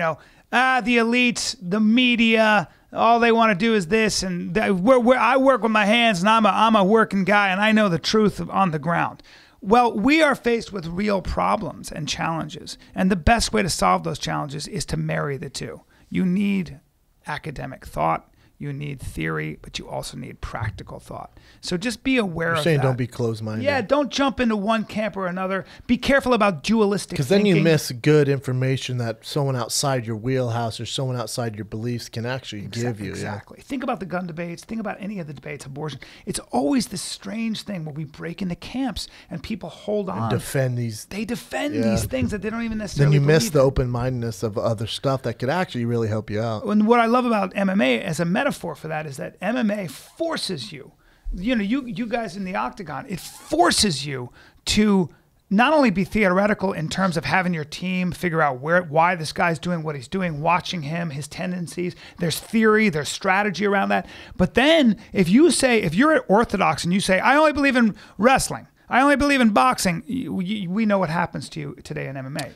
elites, the media, all they want to do is this, and I work with my hands, and I'm a working guy, and I know the truth on the ground. Well, we are faced with real problems and challenges, and the best way to solve those challenges is to marry the two. You need academic thought, you need theory, but you also need practical thought. So just be aware of that. You're saying don't be closed-minded. Yeah, don't jump into one camp or another. Be careful about dualistic thinking. Because then you miss good information that someone outside your wheelhouse or someone outside your beliefs can actually give you. Exactly. Yeah. Think about the gun debates. Think about any of the debates, abortion. It's always this strange thing where we break into camps and people hold on. And defend these. They defend these things that they don't even necessarily Then you miss believe the open-mindedness of other stuff that could actually really help you out. And what I love about MMA as a metaphor for that is that MMA forces you. You guys in the octagon, it forces you to not only be theoretical in terms of having your team figure out why this guy's doing what he's doing, watching him, his tendencies. There's theory, there's strategy around that. But then if you're orthodox and you say, I only believe in wrestling, I only believe in boxing, we know what happens to you today in MMA.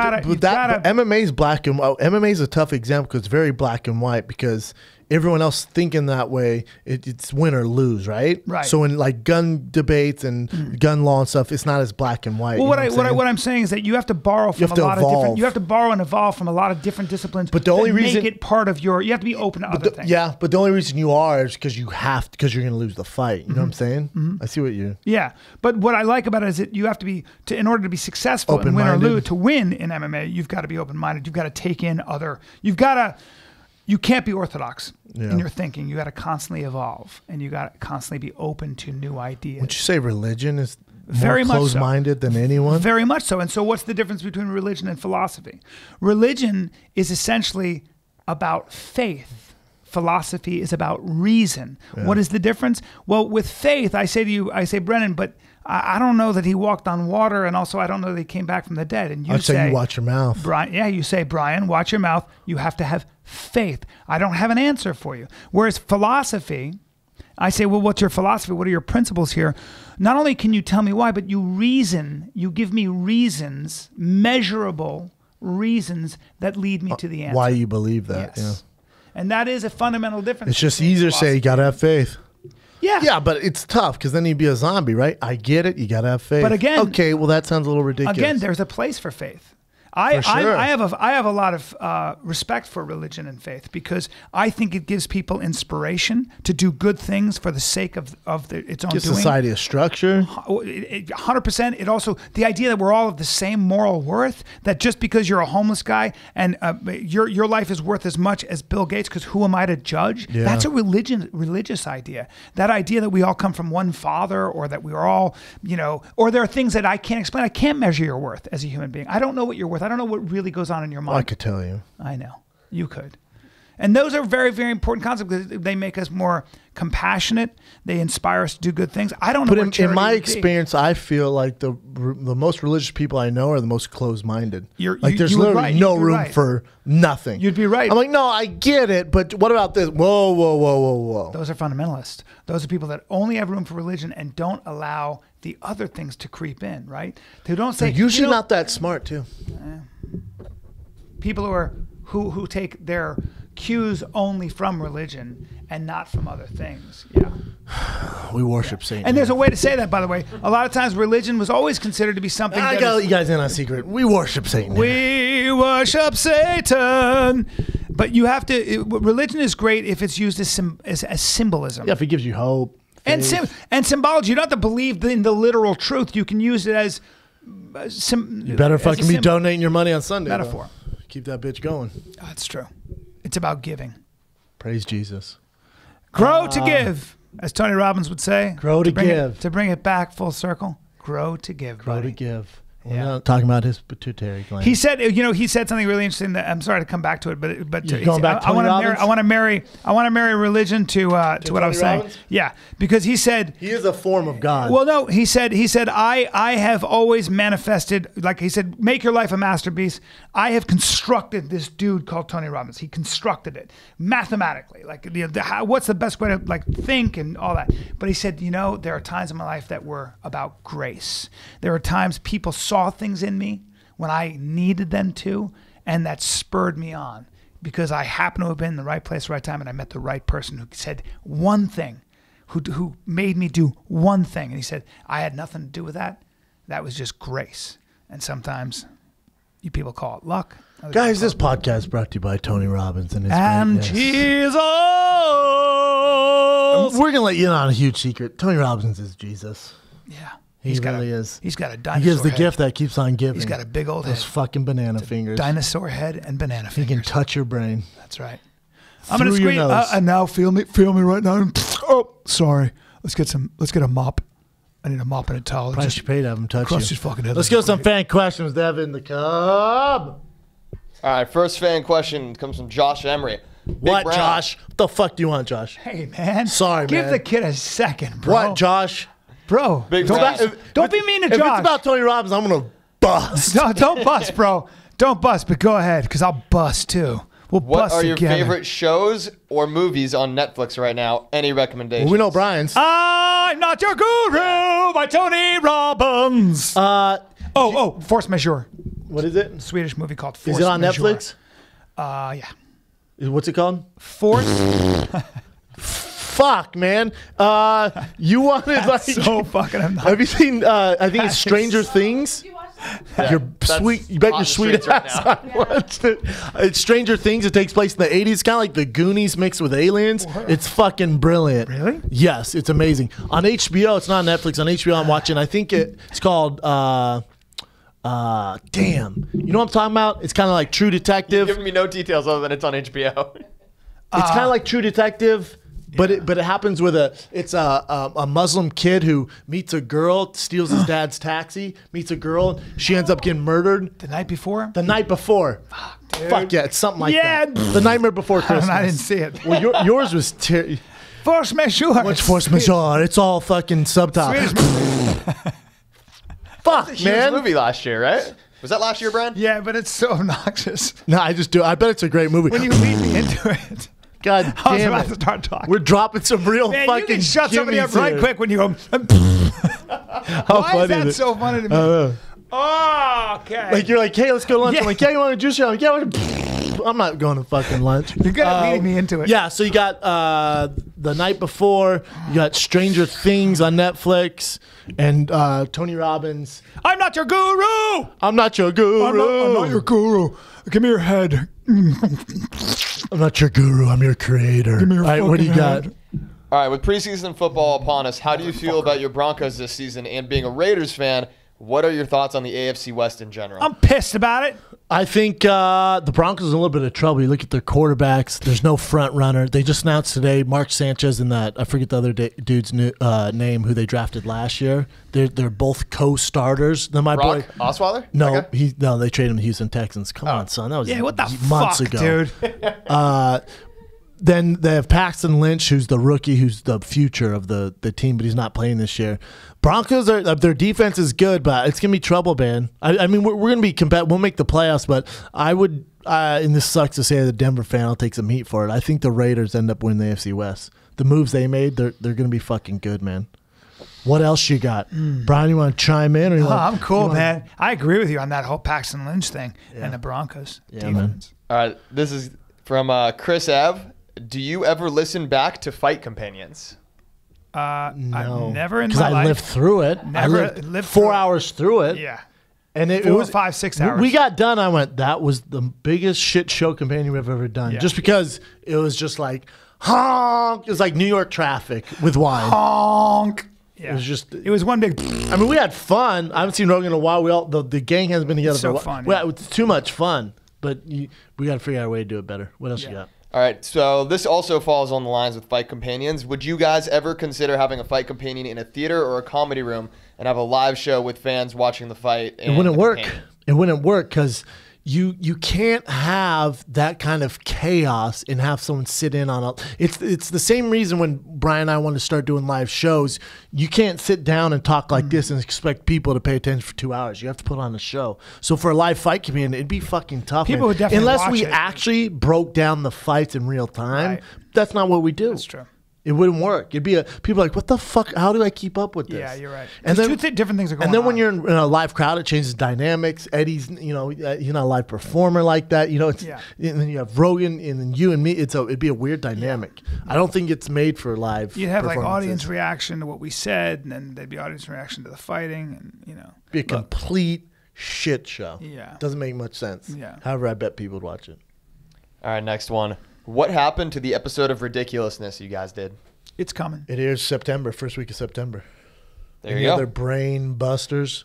MMA is black and white. MMA is a tough example because it's very black and white because everyone else thinking that way, it's win or lose, right? Right. So in like gun debates and gun law and stuff, it's not as black and white. Well, what I'm saying is that you have to borrow from you have to borrow and evolve from a lot of different disciplines. But the only reason make it part of you have to be open to other things. Yeah, but the only reason you are is because you're going to lose the fight. You know what I'm saying? Mm-hmm. I see what you. Yeah, but what I like about it is that you have to be in order to be successful and win or lose, to win in MMA, you've got to be open-minded. You've got to take in you can't be orthodox in your thinking. You got to constantly evolve, and you got to constantly be open to new ideas. Would you say religion is very more closed-minded than anyone? Very much so. And so what's the difference between religion and philosophy? Religion is essentially about faith. Philosophy is about reason. Yeah. What is the difference? Well, with faith, I say, Brennan, but I don't know that he walked on water, and also I don't know that he came back from the dead. And I'd say you watch your mouth. Bryan, you say, Bryan, watch your mouth. You have to have faith. I don't have an answer for you. Whereas philosophy, I say, well, what's your philosophy? What are your principles here? Not only can you tell me why, but you give me reasons, measurable reasons that lead me to the answer. Why you believe that. Yes. And that is a fundamental difference. It's just easier to say you got to have faith. Yeah. Yeah, but it's tough because then you'd be a zombie, right? I get it. You got to have faith. But again, okay, well, that sounds a little ridiculous. Again, there's a place for faith. For sure. I have a lot of respect for religion and faith because I think it gives people inspiration to do good things for the sake of its own Gives doing. society a structure. 100%. It also, the idea that we're all of the same moral worth, that just because you're a homeless guy and your life is worth as much as Bill Gates, because who am I to judge? Yeah. That's a religious idea. That idea that we all come from one father, or that we are all, or there are things that I can't explain. I can't measure your worth as a human being. I don't know what you're worth. I don't know what really goes on in your mind. I could tell you. I know. You could. And those are very, very important concepts because they make us more compassionate. They inspire us to do good things. I don't know. But in my experience, I feel like the most religious people I know are the most closed-minded. There's literally no room for nothing. You'd be right. I'm like, no, I get it, but what about this? Whoa, whoa, whoa, whoa, whoa. Those are fundamentalists. Those are people that only have room for religion and don't allow the other things to creep in, right? They don't say. They're usually not that smart, too. People who take their cues only from religion and not from other things. Yeah. We worship Satan. And there's a way to say that, by the way. A lot of times religion was always considered to be something I got to let you guys in on a secret. We worship Satan. We worship Satan. But you have to, religion is great if it's used as symbolism. Yeah, if it gives you hope. And symbology. You don't have to believe in the literal truth. You can use it as you better fucking be donating your money on Sunday. Metaphor. Though. Keep that bitch going. That's true. It's about giving. Praise Jesus. Grow to give, as Tony Robbins would say. Grow to give. To bring it back full circle. Grow to give, Grow buddy. to give. We're not talking about his pituitary gland. He said, he said something really interesting. That I'm sorry to come back to it, but You're going back to Tony Robbins? I want to marry religion to what I was saying. Robbins? Yeah, because he said he is a form of God. Well, no, he said I have always manifested, like he said, make your life a masterpiece. I have constructed this dude called Tony Robbins. He constructed it mathematically, like what's the best way to think and all that. But he said, there are times in my life that were about grace. There are times people saw things in me when I needed them to, and that spurred me on because I happened to have been in the right place, right time, and I met the right person who said one thing, who made me do one thing. And he said, I had nothing to do with that. That was just grace. And sometimes you people call it luck. Guys, this podcast is brought to you by Tony Robbins and his Jesus. We're going to let you in on a huge secret. Tony Robbins is Jesus. Yeah. He really is. He's got a dinosaur He gives the head. gift that keeps on giving. He's got a big old Those head. fucking banana fingers. Dinosaur head and banana He fingers. can touch your brain. That's right. I'm gonna Through your squeeze. nose. And now feel me right now. Oh, sorry. Let's get a mop. I need a mop and a towel. Price you pay to have him touch Cross you. his fucking head. Let's go some fan questions, Devin the Cub. All right, first fan question comes from Josh Emery. What, Brown. Josh? What the fuck do you want, Josh? Hey, man. Sorry, Give man. the kid a second, bro. What, Josh? Bro, Big don't, Brown. don't be mean to If Josh. it's about Tony Robbins, I'm going to bust. No, don't bust, bro. Don't bust, but go ahead, because I'll bust too. We'll What bust are your together. favorite shows or movies on Netflix right now? Any recommendations? Well, we know Brian's. I'm Not Your Guru by Tony Robbins. Force Majeure. What is it? Swedish movie called Force Is it on Majeure. Netflix? Yeah. What's it called? Force. Fuck, man. You wanted like So fucking obnoxious. Have you seen? I think it's Stranger Things. You're sweet. You bet hot your in the sweet streets right ass now. I watched it. It's Stranger Things. It takes place in the 80s. It's kind of like the Goonies mixed with aliens. It's fucking brilliant. Really? Yes, it's amazing. On HBO, it's not on Netflix. On HBO, I'm watching. I think it's called. Damn. You know what I'm talking about? It's kind of like True Detective. Giving me no details other than it's on HBO. It's kind of like True Detective, but it happens with a Muslim kid who meets a girl, steals his dad's taxi, meets a girl, she ends up getting murdered The night before? the night before. Fuck yeah, it's something like that. The Nightmare Before Christmas. I didn't see it. Well, yours was Force Majeure. what's Force Majeure? It's all fucking subtitles. Fuck, Huge man. movie last year, right? Was that last year, Brian? Yeah, but it's so obnoxious. No, I just do. I bet it's a great movie. When you lead me into it. God I was damn about it. to start talking. We're dropping some real Man, fucking you can shut somebody up gimmies right here. quick when you go. How Why funny is that is it? so funny to me? Uh, Okay. like you're like, hey, let's go to lunch. Yeah. I'm like, yeah, you want a juice? I'm like, yeah. I'm not going to fucking lunch. You're good at leading me into it. Yeah, so you got the night before, you got Stranger Things on Netflix, and Tony Robbins. I'm not your guru. I'm not your guru. I'm not your guru. Give me your head. I'm not your guru. I'm your creator. Give me your All right, what do you fucking got? head. All right, with preseason football upon us, how do you feel about your Broncos this season? And being a Raiders fan, what are your thoughts on the AFC West in general? I'm pissed about it. I think the Broncos are in a little bit of trouble. You look at their quarterbacks. There's no front runner. They just announced today Mark Sanchez and that I forget the other dude's name who they drafted last year. They're both co-starters. Then my Brock boy Osweiler? no Okay. they traded him to Houston Texans. Come on, son, that was Yeah, what the months fuck, ago, dude? Then they have Paxton Lynch, who's the rookie, who's the future of the team, but he's not playing this year. Broncos their defense is good, but it's gonna be trouble, man. I mean, we're gonna be competitive. We'll make the playoffs, but I would, and this sucks to say as a Denver fan, I'll take some heat for it. I think the Raiders end up winning the AFC West. The moves they made, they're gonna be fucking good, man. What else you got, Brian? You want to chime in? Or you I'm cool, man. I agree with you on that whole Paxton Lynch thing and the Broncos. Yeah, man. All right, this is from Chris Ave. Do you ever listen back to Fight Companions? No, I've never in because my I life. lived through it. Never I lived lived 4 through it. hours through it. Yeah. And it 4, was 5, 6 hours. We got done. I went, that was the biggest shit show companion we've ever done. Yeah. Just because it was just like honk. It was like New York traffic with wine. Honk. Yeah. It was just. It was one big. I mean, we had fun. I haven't seen Rogan in a while. We all the gang hasn't been together It's for a so while. fun, We yeah. had- it's too much fun. But we got to figure out a way to do it better. What else you got? All right, so this also falls on the lines with Fight Companions. Would you guys ever consider having a fight companion in a theater or a comedy room and have a live show with fans watching the fight? It wouldn't work. It wouldn't work because you can't have that kind of chaos and have someone sit in on it. It's the same reason when Brian and I wanted to start doing live shows. You can't sit down and talk like this and expect people to pay attention for 2 hours. You have to put on a show. So for a live fight comedian, it'd be fucking tough. People man. would definitely unless watch we it. actually broke down the fights in real time. Right. That's not what we do. That's true. It wouldn't work. It'd be people are like, what the fuck? How do I keep up with this? Yeah, you're right. And There's then two different things are going on. And then when you're in a live crowd, it changes dynamics. Eddie's, he's not a live performer like that. It's, Yeah. And then you have Rogan, and then you and me. It'd be a weird dynamic. I don't think it's made for live. you'd have like performances. audience reaction to what we said, and then there'd be audience reaction to the fighting, and Be a complete shit show. Yeah. Doesn't make much sense. Yeah. However, I bet people would watch it. All right, next one. What happened to the episode of Ridiculousness you guys did? it's coming. It is September, first week of September. There Any you go. other brain busters?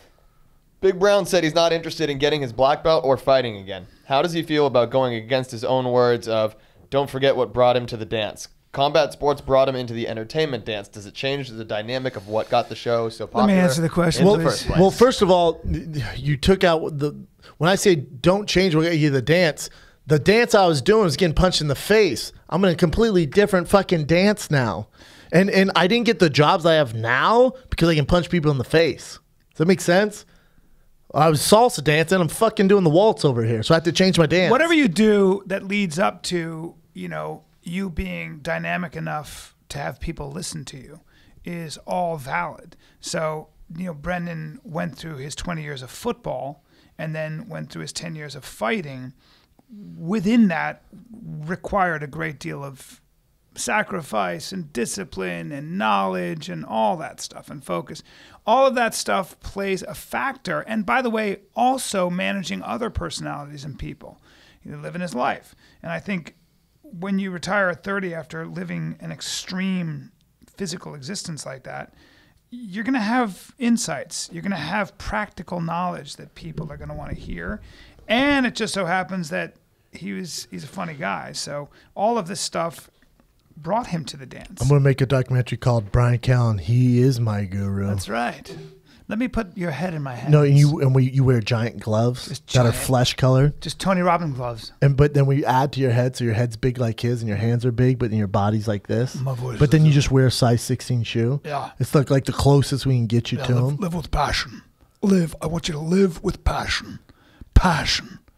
Big Brown said he's not interested in getting his black belt or fighting again. How does he feel about going against his own words of, don't forget what brought him to the dance? Combat sports brought him into the entertainment dance. Does it change the dynamic of what got the show so Let popular? me answer the question, in the please. first place? Well, first of all, you took out when I say don't change what got you the dance I was doing was getting punched in the face. I'm in a completely different fucking dance now. And I didn't get the jobs I have now because I can punch people in the face. Does that make sense? I was salsa dancing. I'm fucking doing the waltz over here. So I have to change my dance. Whatever you do that leads up to, you being dynamic enough to have people listen to you is all valid. So, Brendan went through his 20 years of football and then went through his 10 years of fighting. Within that required a great deal of sacrifice and discipline and knowledge and all that stuff and focus. All of that stuff plays a factor. And by the way, also managing other personalities and people. Living his life. And I think when you retire at 30 after living an extreme physical existence like that, you're going to have insights. You're going to have practical knowledge that people are going to want to hear. And it just so happens that he's a funny guy. So all of this stuff brought him to the dance. I'm going to make a documentary called Bryan Callen. He is my guru. That's right. Let me put your head in my hands. No, you wear giant gloves Just that are giant. flesh color. Just Tony Robbins gloves. But then we add to your head, so your head's big like his, and your hands are big, but then your body's like this. My voice But then is- you just wear a size 16 shoe. Yeah. It's like the closest we can get you Yeah, to him. live with passion. Live. I want you to live with passion. Passion.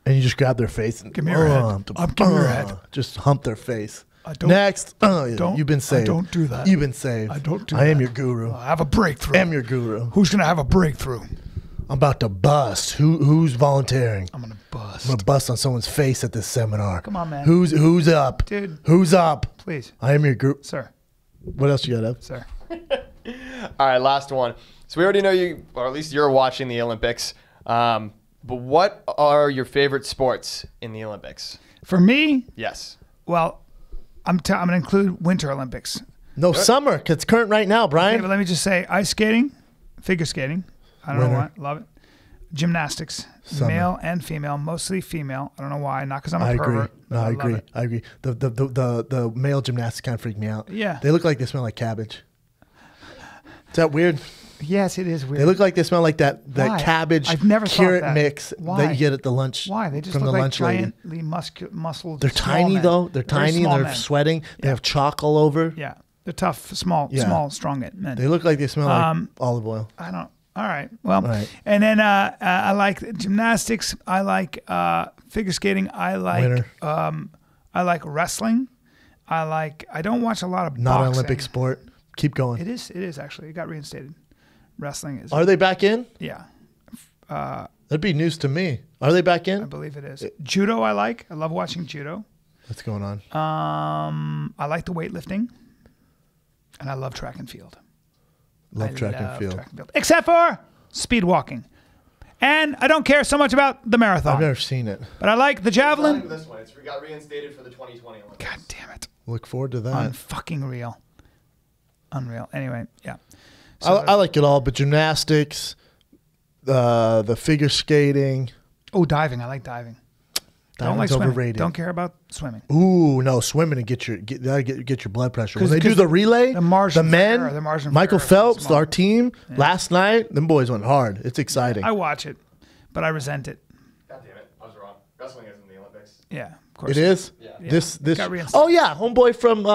And you just grab their face and Give me your head. Give me your head. Just hump their face. don't- Next. don't- You've been I saved. don't do that. You've been saved. I don't do I am that. your guru. I have a breakthrough. I am your guru. Who's gonna have a breakthrough? I'm about to bust. Who's volunteering? I'm gonna bust. I'm gonna bust on someone's face at this seminar. Come on, man. Who's up? Dude. Who's up? Please, I am your group. sir, What else you got, Ev? sir. All right, last one. So we already know you, or at least you're watching the Olympics. But what are your favorite sports in the Olympics? For me, Yes. well, I'm going to include Winter Olympics. No, summer. 'Cause it's current right now, Okay, Brian. but let me just say, ice skating, figure skating. I don't know Winter. why. Love it. Gymnastics, Summer. male and female, mostly female. I don't know why. Not because I'm a I agree. pervert. No, but I love agree. it. I agree. The male gymnastics kind of freak me out. Yeah. They look like they smell like cabbage. Is that weird? Yes, it is weird. They look like they smell like that Why? cabbage I've never thought carrot that. mix Why? that you get at the lunch. Why? They just from look the like lunch lady. giantly muscled. They're small tiny men. though. They're Very tiny and small they're men. sweating. They Yeah. have chalk all over. Yeah, they're tough, small, strong men. They look like they smell like olive oil. I don't. All right. Well, All right. and then I like gymnastics. I like figure skating. I like Winter. I like wrestling. I don't watch a lot of Not an boxing. Olympic sport. Keep going. It is. It is actually. It got reinstated. Wrestling is. Are they back in? Yeah, That'd be news to me. Are they back I in? believe it is. Judo. I like. I love watching judo. What's going on? I like the weightlifting, and I love track and field. Love I track and love field. track and field. Except for speed walking. And I don't care so much about the marathon. I've never seen it. But I like the javelin. This one. It got reinstated for the 2020 Olympics. God damn it. Look forward to that. Unfucking real. Unreal. Anyway, yeah. I like it all, but gymnastics, the figure skating. Oh, diving. I like diving. Don't like Diving's swimming. overrated. Don't care about swimming. Ooh, no, swimming and get your blood pressure. When 'Cause- they do 'cause the relay, the margin the for men, error, the margin for Michael error is Phelps, small. our team, last night, them boys went hard. It's exciting. I watch it, but I resent it. God damn it. I was wrong. Wrestling is in the Olympics. Yeah, of course. It is? Yeah. This got reinstated. Oh yeah, homeboy from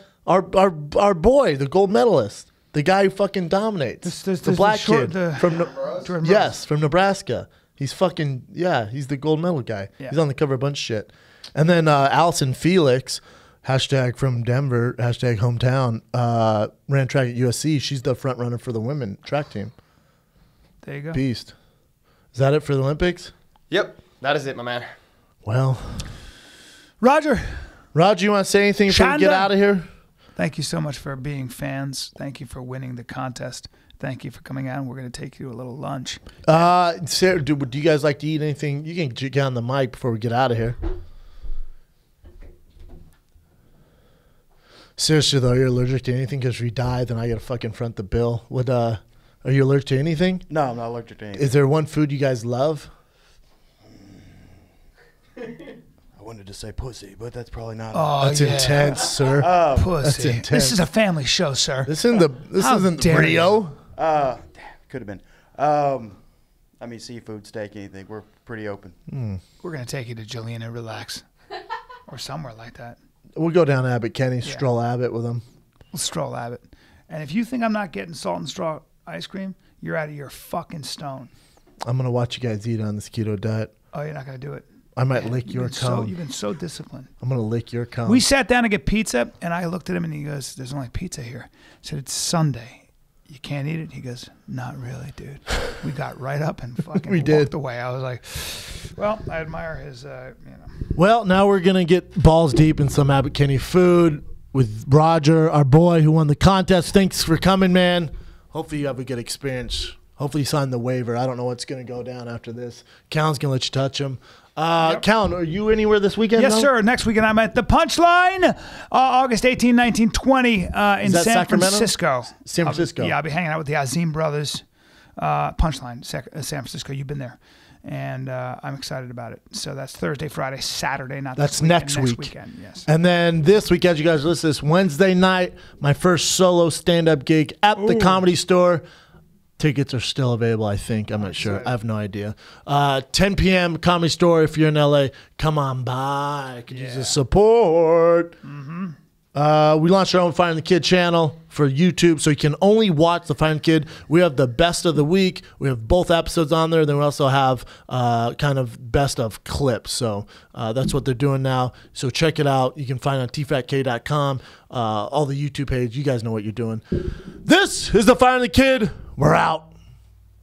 our boy, the gold medalist. The guy who fucking dominates. The black kid from Jordan yes, from Nebraska. He's fucking he's the gold medal guy. Yeah. He's on the cover of a bunch of shit. And then Allison Felix, hashtag from Denver, hashtag hometown, ran track at USC. She's the front runner for the women track team. There you go. Beast. Is that it for the Olympics? Yep. That is it, my man. Well, Roger, you want to say anything before we get Shonda. out of here? thank you so much for being fans. Thank you for winning the contest. Thank you for coming out. We're going to take you to a little lunch. Sarah, do you guys like to eat anything? You can get on the mic before we get out of here. Seriously though, are you allergic to anything? Because if we die, then I gotta fucking front the bill. Are you allergic to anything? No, I'm not allergic to anything. Is there one food you guys love? I wanted to say pussy, but that's probably not. Oh, That's intense, sir. pussy. That's intense. This is a family show, sir. This isn't dare Rio. Damn, could have been. I mean, seafood, steak, anything. We're pretty open. We're going to take you to Jillian and relax. Or somewhere like that. We'll go down Abbott Kenny, stroll Abbott with him. We'll stroll Abbott. And if you think I'm not getting salt and straw ice cream, you're out of your fucking stone. I'm gonna watch you guys eat on this keto diet. Oh, you're not going to do it. I might lick your cone. You've been so disciplined. I'm gonna lick your cone. We sat down to get pizza, and I looked at him, and he goes, "There's only pizza here." I said, "It's Sunday. You can't eat it." He goes, "Not really, dude." We got right up and fucking We walked did. away. I was like, "Well, I admire his, Well, now we're going to get balls deep in some Abbott Kenny food with Roger, our boy who won the contest. Thanks for coming, man. Hopefully you have a good experience. Hopefully you sign the waiver. I don't know what's going to go down after this. Callen's going to let you touch him. Callen, are you anywhere this weekend? Yes, though? sir. Next weekend, I'm at the Punchline, August 18, 19, 20 in that San Sacramento? Francisco. San Francisco. I'll be hanging out with the Azim brothers. Punchline, San Francisco. You've been there. And I'm excited about it. So that's Thursday, Friday, Saturday, not That's this weekend, next next week. weekend, yes. And then this week, as you guys listen to this, Wednesday night, my first solo stand-up gig at the Comedy Store. Tickets are still available, I think. I'm not sure. I have no idea. 10 p.m. Comedy Store. If you're in LA, come on by. Could use the support. We launched our own Fire and the Kid channel for YouTube, so you can only watch the Fire and the Kid. We have the best of the week. We have both episodes on there. Then we also have kind of best of clips. So that's what they're doing now. So check it out. You can find it on tfatk.com, all the YouTube page. You guys know what you're doing. This is the Fire and the Kid. We're out.